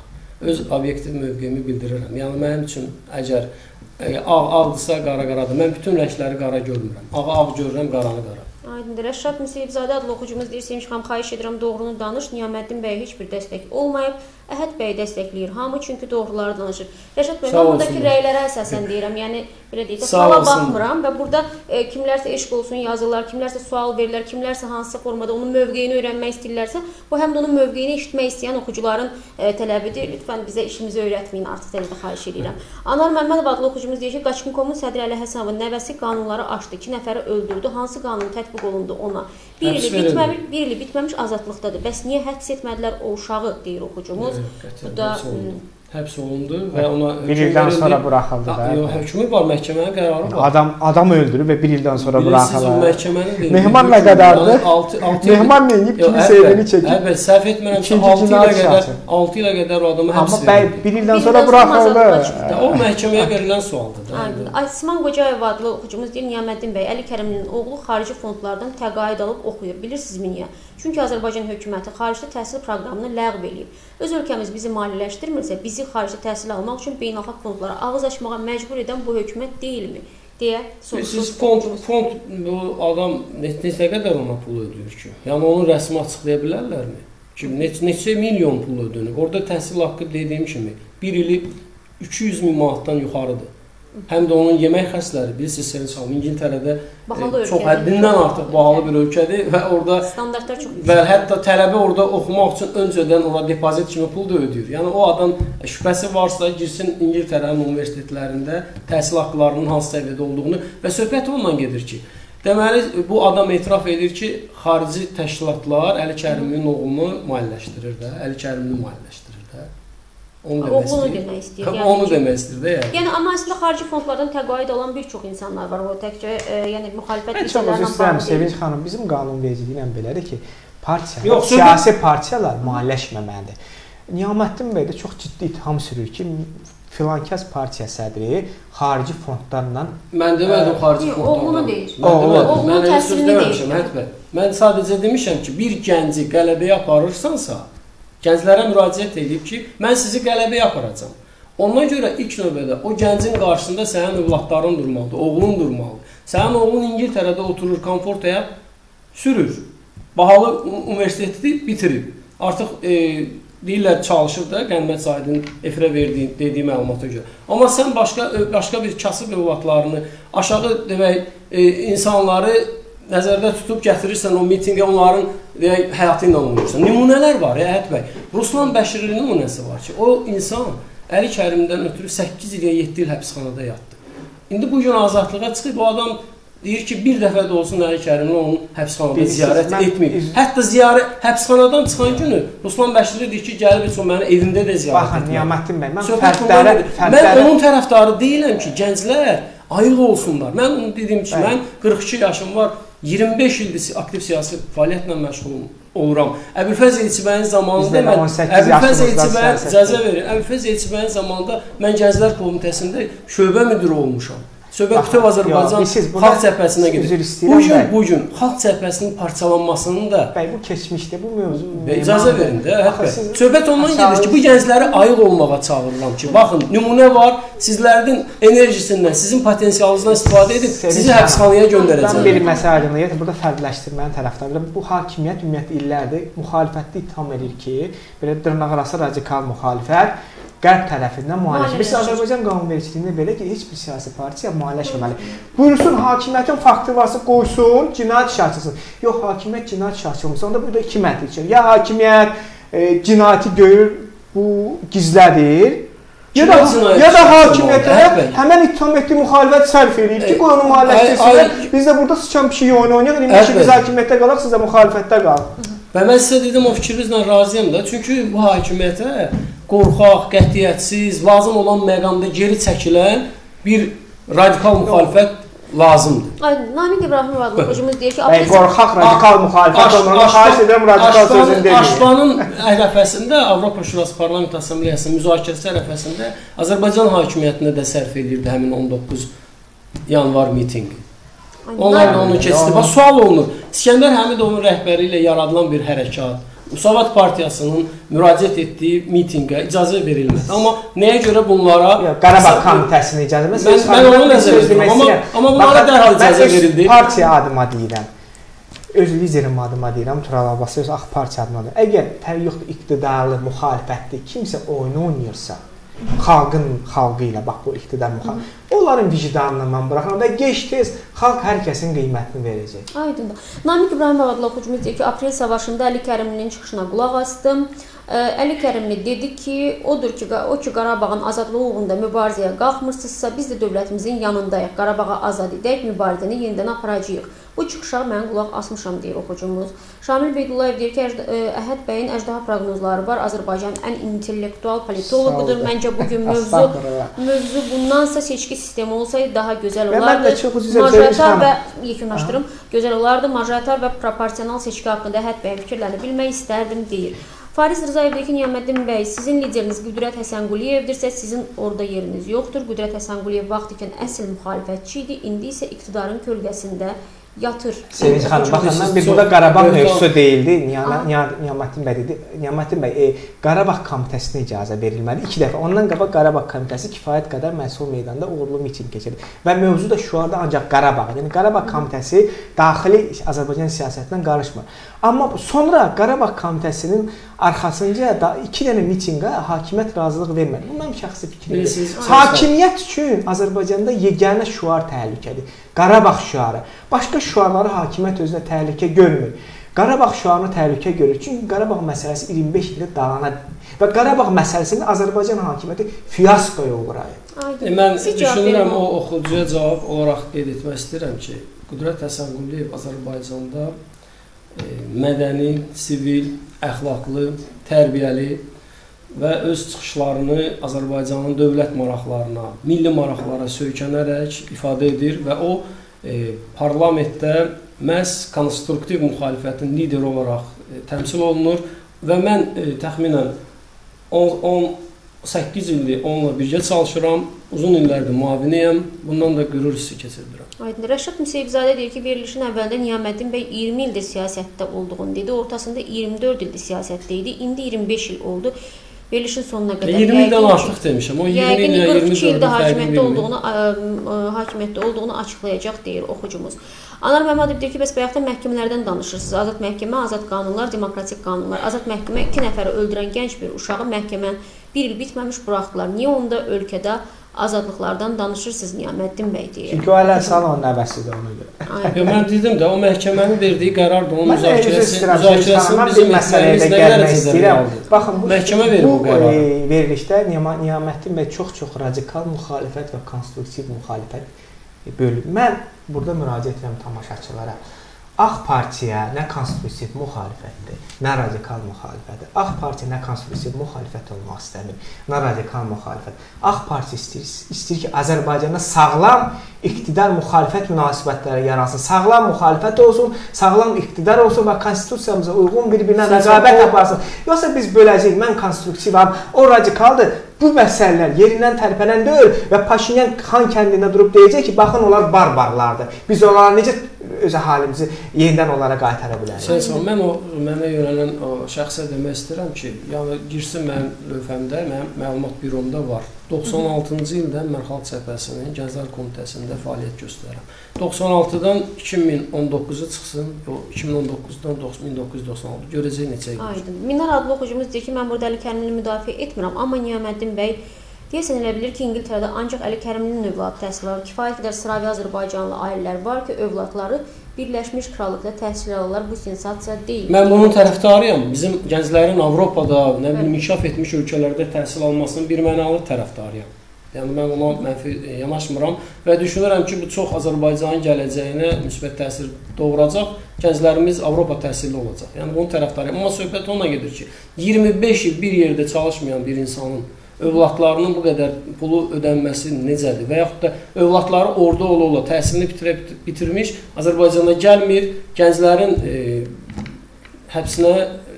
öz obyektiv mövqeyimi bildirirəm. Yəni mənim üçün əgər ağ ağdırsa qara qaradır. Mən bütün rəngləri qara görmürəm. Ağı ağ görürəm, qaranı qara. Aydındır. Rəşad Müseyibzadə adlı oxucumuz deyir, Sevinç xanım, xahiş edirəm doğrunu danış. Niyaməddin bəyə heç bir dəstək olmayıb. Əhəd bəyi dəstəkləyir hamı, çünki doğruları danışır. Rəşad bəy, mən buradakı rəylərə əsasən deyirəm, yəni belə deyək, suala baxmıram və burada e, kimlərsə eşq olsun yazırlar, kimlərsə sual verirlər, kimlərsə hansısa formada onun mövqeyini öyrənmək istəyirlərsə, bu həm də onun mövqeyini eşitmək istəyən oxucuların e, tələbidir. Lütfən bizə işimizi öyrətməyin, artıq tələbdə xahiş edirəm. Anar Məmmədov adlı oxucumuz deyir ki, Qaçqın.com-un sədri Əli Həsənovun nəvəsi qanunları aşdı, iki nəfəri öldürdü, hansı qanun tətbiq olundu ona? Bir ili bitməmiş, bir ili bitməmiş azadlıqdadır. Bəs niyə həbs etmədilər o uşağı, deyir oxucumuz. Bu da həbs olundu və ona bir ildən sonra buraxıldı da. Yox, hökmü var, məhkəmənin qərarı var. Adam adam öldürüb və bir ildən sonra buraxıldı. Məhkəmənin Mehman nə qədərdir? Mehman neyib kimi sevgini çəkib. Əlbəttə, səhv etmirəmsə altı ilə qədər altı ilə qədər o adamı həbs edildi. Amma bəy bir ildən sonra buraxıldı. O məhkəməyə verilən sualdır da. Aysimən Qocayev adlı oxucumuz deyir, Niyaməddin bəy, Əli Kərimlinin oğlu xarici fondlardan təqaüd alıb oxuyur. Bilirsinizmi niyə? Çünki Azərbaycan hökuməti xaricdə təhsil proqramını ləğv eləyib. Öz ölkəmiz bizi maliyyələşdirmirsə, bizi xaricdə təhsil almaq üçün beynəlxalq fondlara ağız açmağa məcbur edən bu hökumət deyilmi? Deyə soruşur. Siz fond, fond bu adam neçə qədər ona pul ödəyir ki? Yəni onu rəsmi açıqlaya bilərlərmi? Ki, neçə milyon pul ödənir? Orada təhsil haqqı dediyim kimi bir ili üç yüz min manatdan yuxarıdır. Həm də onun yemək xərcləri, bilirsiniz, Sevinç xanım, İngiltərədə e, çox həddindən artıq bahalı bir ölkədir və orada standartlar çox yüksək. Və hətta tələbə orada oxumaq üçün öncədən ora depozit kimi pul da ödəyir. Yəni o adam şübhəsi varsa girsin İngiltərənin universitetlərində təhsil haqqlarının hansı səviyyədə olduğunu və söhbət onunla gedir ki, deməli bu adam etiraf edir ki, xarici təşkilatlar Əli Kərimlinin oğlunu maliyyələşdirir də, Əli Kərimlini maliyyələşdirir də. Onu demək istəyir. demək istəyir. Yəni, onu demək istəyir də yəni. Yəni amma əslində xarici fondlardan təqaüd alan bir çox insanlar var. O təkcə e, yəni müxalifət liderlərindən bağlı. Sevinç xanım, bizim qanunvericiliyi ilə belədir ki, partiya, Yox, siyasi partiyalar maliyyələşməməlidir. Niyaməddin bəy də çox ciddi ittiham sürür ki, filankəs partiya sədri xarici fondlarla Mən demədim xarici fondlarla. Oğlunu deyir. Mən təhsilini demişəm, hətbə. Mən sadəcə demişəm ki, bir gənci qələbəyə aparırsansa, gənclərə müraciət edib ki, mən sizi qələbəyə aparacam. Ondan görə ilk növbədə o gəncin qarşısında sənin övladların durmalıdır, oğlun durmalıdır. Sənin oğlun İngiltərədə oturur, komfort həyat sürür. Bahalı universiteti bitirib. Artıq e, deyirlər çalışır da, Qənimət Zahidin efirə verdiyi, dediyi məlumata görə. Amma sən başqa, başqa bir kasıb övladlarını, aşağı demək, e, insanları nəzərdə tutub gətirirsən o mitingə, onların deyək, həyatı ilə oynayırsan. Nümunələr var, Əhəd bəy. Ruslan Bəşirli nümunəsi var ki, o insan Əli Kərimdən ötürü səkkiz il, yeddi il həbsxanada yatdı. İndi bu gün azadlığa çıxıb, o adam deyir ki, bir dəfə də olsun Əli Kərimlə onun həbsxanada ziyarət etməyib. Hətta ziyarət, həbsxanadan çıxan günü Ruslan Bəşirli deyir ki, gəlib heç o məni evində də ziyarət etməyib. Baxın, Niyaməddin bəy, mən fərdlərə... Mən onun tərəfdarı deyiləm ki, gənclər ayıq olsunlar. Mən onu dediyim ki, mən qırx iki yaşım var. iyirmi beş ildir aktiv siyasi fəaliyyətlə məşğul oluram. Əbülfəz Elçibəyin zamanında mən Əbülfəz Elçibəyin icazə verir. Əbülfəz Elçibəyin zamanında mən Gənclər Komitəsində şöbə müdiri olmuşam. Söhbət bütöv Azərbaycan xalq cəbhəsinə gedir. Bu gün, bu gün xalq cəbhəsinin parçalanmasının da... Bəy, bu keçmişdə, bu mövzu... İcazə verin də, hətbə. Söhbət ondan gedir ki, bu gəncləri ayıq olmağa çağırıram ki, baxın, nümunə var, sizlərin enerjisindən, sizin potensialınızdan istifadə edib, sizi həbsxanaya göndərəcəm. Mən bir məsələ aydınlayır, burada fərqləşdirmənin tərəfdarı. Bu hakimiyyət ümumiyyətlə illərdir müxalifətli ittiham edir ki, belə dırnaqarası radikal müxalifət Qərb tərəfindən maliyyələşmə. Biz Azərbaycan qanunvericiliyində belə ki, heç bir siyasi partiya maliyyələşməməli. Buyursun, hakimiyyətin faktı varsa qoysun, cinayət işi açılsın. Yox, hakimiyyət cinayət işi açılmırsa, onda burada iki məntiq çıxır. Ya hakimiyyət e, cinayəti görür, bu gizlədir, ya da, ya da hakimiyyətə həmən ittiham etdiyi müxalifət sərf edir ki, qoy onu maliyyələşdirsinlər. Biz də burada sıçan pişik oyunu oynayaq, demək ki, biz hakimiyyətdə qalaq, siz də müxalifətdə qalaq. Və mən sizə dedim, o fikrinizlə razıyam da. Çünki bu hakimiyyətə qorxaq, qətiyyətsiz, lazım olan məqamda geri çəkilən bir radikal müxalifət lazımdır. Namiq İbrahimov adlı oxucumuz deyir ki, qorxaq, radikal müxalifət olmalı, xahiş edirəm, radikal sözünü deyin. Aşbanın ərəfəsində, Avropa Şurası Parlament Assambleyasının müzakirəsi ərəfəsində Azərbaycan hakimiyyətinə də sərf edirdi həmin on doqquz yanvar mitinqi. Onlar da onu keçdi. Bax, sual olunur. İskəndər Həmidovun rəhbəri ilə yaradılan bir hərəkat, Müsavat Partiyasının müraciət etdiyi mitinqə icazə verilməz. Amma nəyə görə bunlara Qarabağ Komitəsinin icazə verilməz? Mən onu nəzərə tuturam, amma, amma bunlara dərhal icazə verildi. Partiya adıma deyirəm. Öz liderim adıma deyirəm, Tural Abbas öz Ağ Partiya adıma deyirəm. Əgər təbii yoxdur, iqtidarlı, müxalifətli kimsə oyun oynayırsa, xalqın xalqı ilə, bax bu iqtidar müxalifət, onların vicdanını mən buraxıram və gec-tez xalq hər kəsin qiymətini verəcək. Aydındır. Namiq İbrahimov adlı oxucumuz deyir ki, aprel savaşında Əli Kərimlinin çıxışına qulaq asdım. Əli Kərimli dedi ki, odur ki, o ki Qarabağın azadlığı uğrunda mübarizəyə qalxmırsınızsa, biz də dövlətimizin yanındayıq. Qarabağa azad edək, mübarizəni yenidən aparacağıq. Bu çıxışa mən qulaq asmışam deyir oxucumuz. Şamil Beydullayev deyir ki, Əhəd bəyin əjdaha proqnozları var. Azərbaycan ən intellektual politoloqudur. Məncə bugün mövzu mövzu bundansa seçki sistemi olsaydı daha gözəl olardı. Majoritar və yekunlaşdırım, gözəl olardı. Majoritar və proporsional seçki haqqında Əhəd bəyin fikirlərini bilmək istərdim deyir. Fariz Rızayev deyir ki, Niyaməddin bəy, sizin lideriniz Qüdrət Həsənquliyevdirsə, sizin orada yeriniz yoxdur. Qüdrət Həsənquliyev vaxt ikən əsl müxalifətçi idi, indi isə iqtidarın kölgəsində yatır. Sevinç xanım, baxın, mən bir burada Qarabağ mövzusu deyildi. Niyaməddin bəy dedi. Niyaməddin bəy, Qarabağ Komitəsinə icazə verilməli. İki dəfə. Ondan qabaq Qarabağ Komitəsi kifayət qədər Məhsul Meydanında uğurlu miting keçirdi. Və mövzu da şu anda ancaq Qarabağ. Yəni Qarabağ Komitəsi daxili Azərbaycan siyasətindən qarışmır. Amma sonra Qarabağ Komitəsinin arxasınca da iki dənə mitinqə hakimiyyət razılıq vermədi. Bu mənim şəxsi fikrimdir. Hakimiyyət üçün Azərbaycanda yeganə şüar təhlükədir. Qarabağ şüarı. Başqa şüarları hakimiyyət özünə təhlükə görmür. Qarabağ şüarını təhlükə görür. Çünki Qarabağ məsələsi iyirmi beş ildə dağına və Qarabağ məsələsində Azərbaycan hakimiyyəti fiyaskoya uğrayır. Mən düşünürəm, o oxucuya cavab olaraq qeyd etmək istəyirəm ki, Qüdrət Həsənquliyev Azərbaycanda e, mədəni, sivil, əxlaqlı, tərbiyəli və öz çıxışlarını Azərbaycanın dövlət maraqlarına, milli maraqlara söykənərək ifadə edir və o e, parlamentdə məhz konstruktiv müxalifətin lideri olaraq e, təmsil olunur və mən e, təxminən on səkkiz ildir onunla birgə çalışıram, uzun illərdir müaviniyəm, bundan da qürur hissi keçirdirəm. Aydın. Rəşad Müseyibzadə deyir ki, verilişin əvvəldə Niyaməddin bəy iyirmi ildir siyasətdə olduğunu dedi, ortasında iyirmi dörd ildir siyasətdə idi, indi iyirmi beş il oldu. Verilişin sonuna qədər. iyirmi ildən artıq demişəm. O iyirmi il qırx iki ildə hakimiyyətdə olduğunu, hakimiyyətdə olduğunu açıqlayacaq deyir oxucumuz. Anar Məmmədov deyir ki, bəs bayaqda məhkəmələrdən danışırsınız. Azad məhkəmə, azad qanunlar, demokratik qanunlar. Azad məhkəmə iki nəfəri öldürən gənc bir uşağı məhkəmə bir il bitməmiş buraxdılar. Niyə onda ölkədə azadlıqlardan danışırsınız Niyaməddin bəy deyir. Çünki o Əli Əsalın nəvəsidir ona görə. Yo, mən dedim də, o məhkəmənin verdiyi qərardır, onun müzakirəsini bizim məsələmizdə gəlmək istəyirəm. Baxın, bu məhkəmə verir bu qərarı. Verilişdə Niyaməddin bəy çox-çox radikal müxalifət və konstruktiv müxalifət bölüb. Mən burada müraciət edirəm tamaşaçılara. Ağ Partiya nə konstruktiv müxalifətdir, nə radikal müxalifətdir. Ağ Partiya nə konstruktiv müxalifət olmaq istəmir, nə radikal müxalifət. Ağ Partiya istəyir, istəyir ki, Azərbaycanda sağlam iqtidar müxalifət münasibətləri yaransın. Sağlam müxalifət olsun, sağlam iqtidar olsun və konstitusiyamıza uyğun bir-birinə rəqabət aparsın. Yoxsa biz böləcəyik, mən konstruktivəm, o radikaldır. Bu məsələlər yerindən tərpənən deyil və Paşinyan Xan kəndində durub deyəcək ki, baxın, onlar barbarlardır. Biz onlara necə öz əhalimizi yenidən onlara qaytara bilərik. Sən mən o mənə yönələn o şəxsə demək istəyirəm ki, yəni girsin mənim lövhəmdə, mənim məlumat büromda var. doxsan altıncı ildə mən Xalq Cəbhəsinin Gənclər Komitəsində fəaliyyət göstərirəm. doxsan altıdan iki min on doqquza çıxsın, o iki min on doqquzdan min doqquz yüz doxsan altı görəcək neçə il. Aydın. Minar adlı oxucumuz deyir ki, mən burada Əli Kərimlini müdafiə etmirəm, amma Niyaməddin bəy deyəsən elə bilir ki, İngiltərədə ancaq Əli Kərimlinin övladı təhsil alır. Kifayət qədər Sıravi Azərbaycanlı ailələr var ki, övladları Birləşmiş Krallıqda təhsil alırlar. Bu sensasiya deyil. Mən bunun tərəfdarıyam. Bizim gənclərin Avropada, nə bilim, inkişaf etmiş ölkələrdə təhsil almasının bir mənalı tərəfdarıyam. Yəni mən ona mənfi yanaşmıram və düşünürəm ki, bu çox Azərbaycanın gələcəyinə müsbət təsir doğuracaq. Gənclərimiz Avropa təhsilli olacaq. Yəni bunun tərəfdarıyam. Amma söhbət ona gedir ki, iyirmi beş il bir yerdə çalışmayan bir insanın övladlarının bu qədər pulu ödənməsi necədir? Və yaxud da övladları orada ola-ola təhsilini bitirə, bitirmiş, Azərbaycana gəlmir, gənclərin e, həbsinə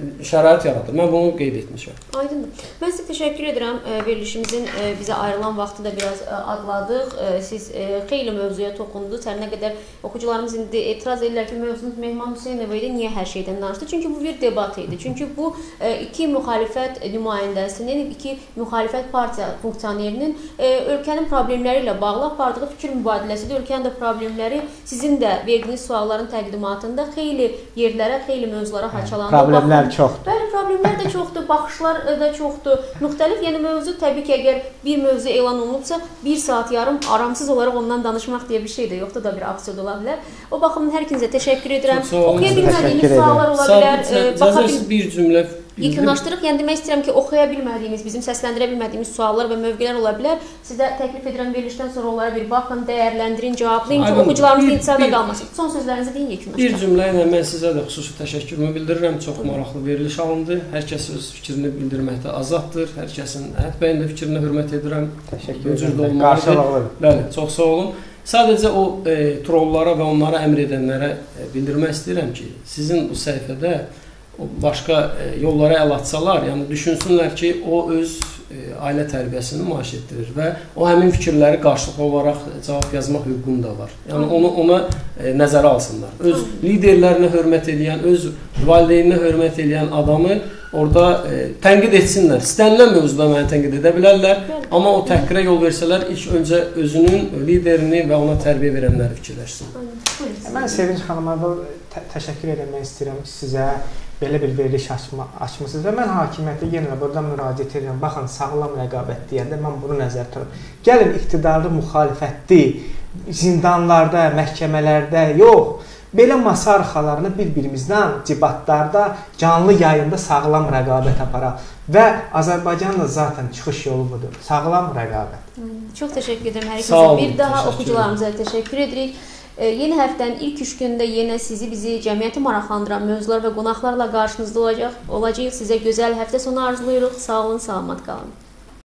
şərait yaradır. Mən bunu qeyd etmişəm. Aydındır. Mən sizə təşəkkür edirəm. Verilişimizin bizə ayrılan vaxtı da biraz adladıq. Siz xeyli mövzuya toxundunuz. Hər nə qədər oxucularımız indi etiraz edirlər ki, mövzunuz Mehman Hüseynova idi, niyə hər şeydən danışdı? Çünki bu bir debat idi. Çünki bu iki müxalifət nümayəndəsinin, iki müxalifət partiya funksionerinin ölkənin problemləri ilə bağlı apardığı fikir mübadiləsidir. Ölkənin də problemləri sizin də verdiyiniz sualların təqdimatında xeyli yerlərə, xeyli mövzulara haçalandı. Problemlər çoxdur. Bəli, problemlər də çoxdur, baxışlar da çoxdur. Müxtəlif, yəni mövzu təbii ki, əgər bir mövzu elan olunubsa, bir saat yarım aramsız olaraq ondan danışmaq deyə bir şey də yoxdur, da bir aksiyon ola bilər. O baxımdan hər ikinizə təşəkkür edirəm. Oxuya bilmədiyiniz suallar ola bilər. Sadəcə bir cümlə yekunlaşdırıq. Yəni demək istəyirəm ki, oxuya bilmədiyimiz, bizim səsləndirə bilmədiyimiz suallar və mövqelər ola bilər. Sizə təklif edirəm verilişdən sonra onlara bir baxın, dəyərləndirin, cavablayın ki, oxucularımız intisarda qalmasın. Son sözlərinizi deyin, yekunlaşdırın. Bir cümlə ilə mən sizə də xüsusi təşəkkürümü bildirirəm. Çox maraqlı veriliş alındı. Hər kəs öz fikrini bildirməkdə azaddır. Hər kəsin Əhəd bəyin də fikrinə hörmət edirəm. Təşəkkür edirəm. Qarşılıq. Bəli, çox sağ olun. Sadəcə o e, trollara və onlara əmr edənlərə e, bildirmək istəyirəm ki, sizin bu səhifədə o başqa e, yollara əl atsalar, yəni düşünsünlər ki, o öz e, ailə tərbiyəsini nümayiş etdirir və o həmin fikirləri qarşılıqlı olaraq cavab yazmaq hüququn da var. Yəni onu ona e, nəzərə alsınlar. Öz liderlərinə hörmət edən, öz valideyninə hörmət edən adamı orada e, tənqid etsinlər. İstənilən mövzuda məni tənqid edə bilərlər, amma o təhqirə yol versələr, ilk öncə özünün liderini və ona tərbiyə verənləri fikirləşsin. Mən Sevinç xanıma tə təşəkkür etmək istəyirəm sizə. Belə bir veriliş açma, açmışsınız və mən hakimiyyətə yenə buradan müraciət edirəm. Baxın, sağlam rəqabət deyəndə mən bunu nəzərdə tuturam. Gəlin iqtidarlı müxalifətli zindanlarda, məhkəmələrdə, yox, belə masa arxalarını bir-birimizdən debatlarda, canlı yayında sağlam rəqabət aparaq və Azərbaycanın zaten çıxış yolu budur. Sağlam rəqabət. Çox təşəkkür edirəm hər ikinize. Bir daha oxucularımıza təşəkkür edirik. E, yeni həftənin ilk üç günündə yenə sizi, bizi, cəmiyyəti maraqlandıran mövzular və qonaqlarla qarşınızda olacaq. olacaq. Sizə gözəl həftə sonu arzulayırıq. Sağ olun, salamat qalın.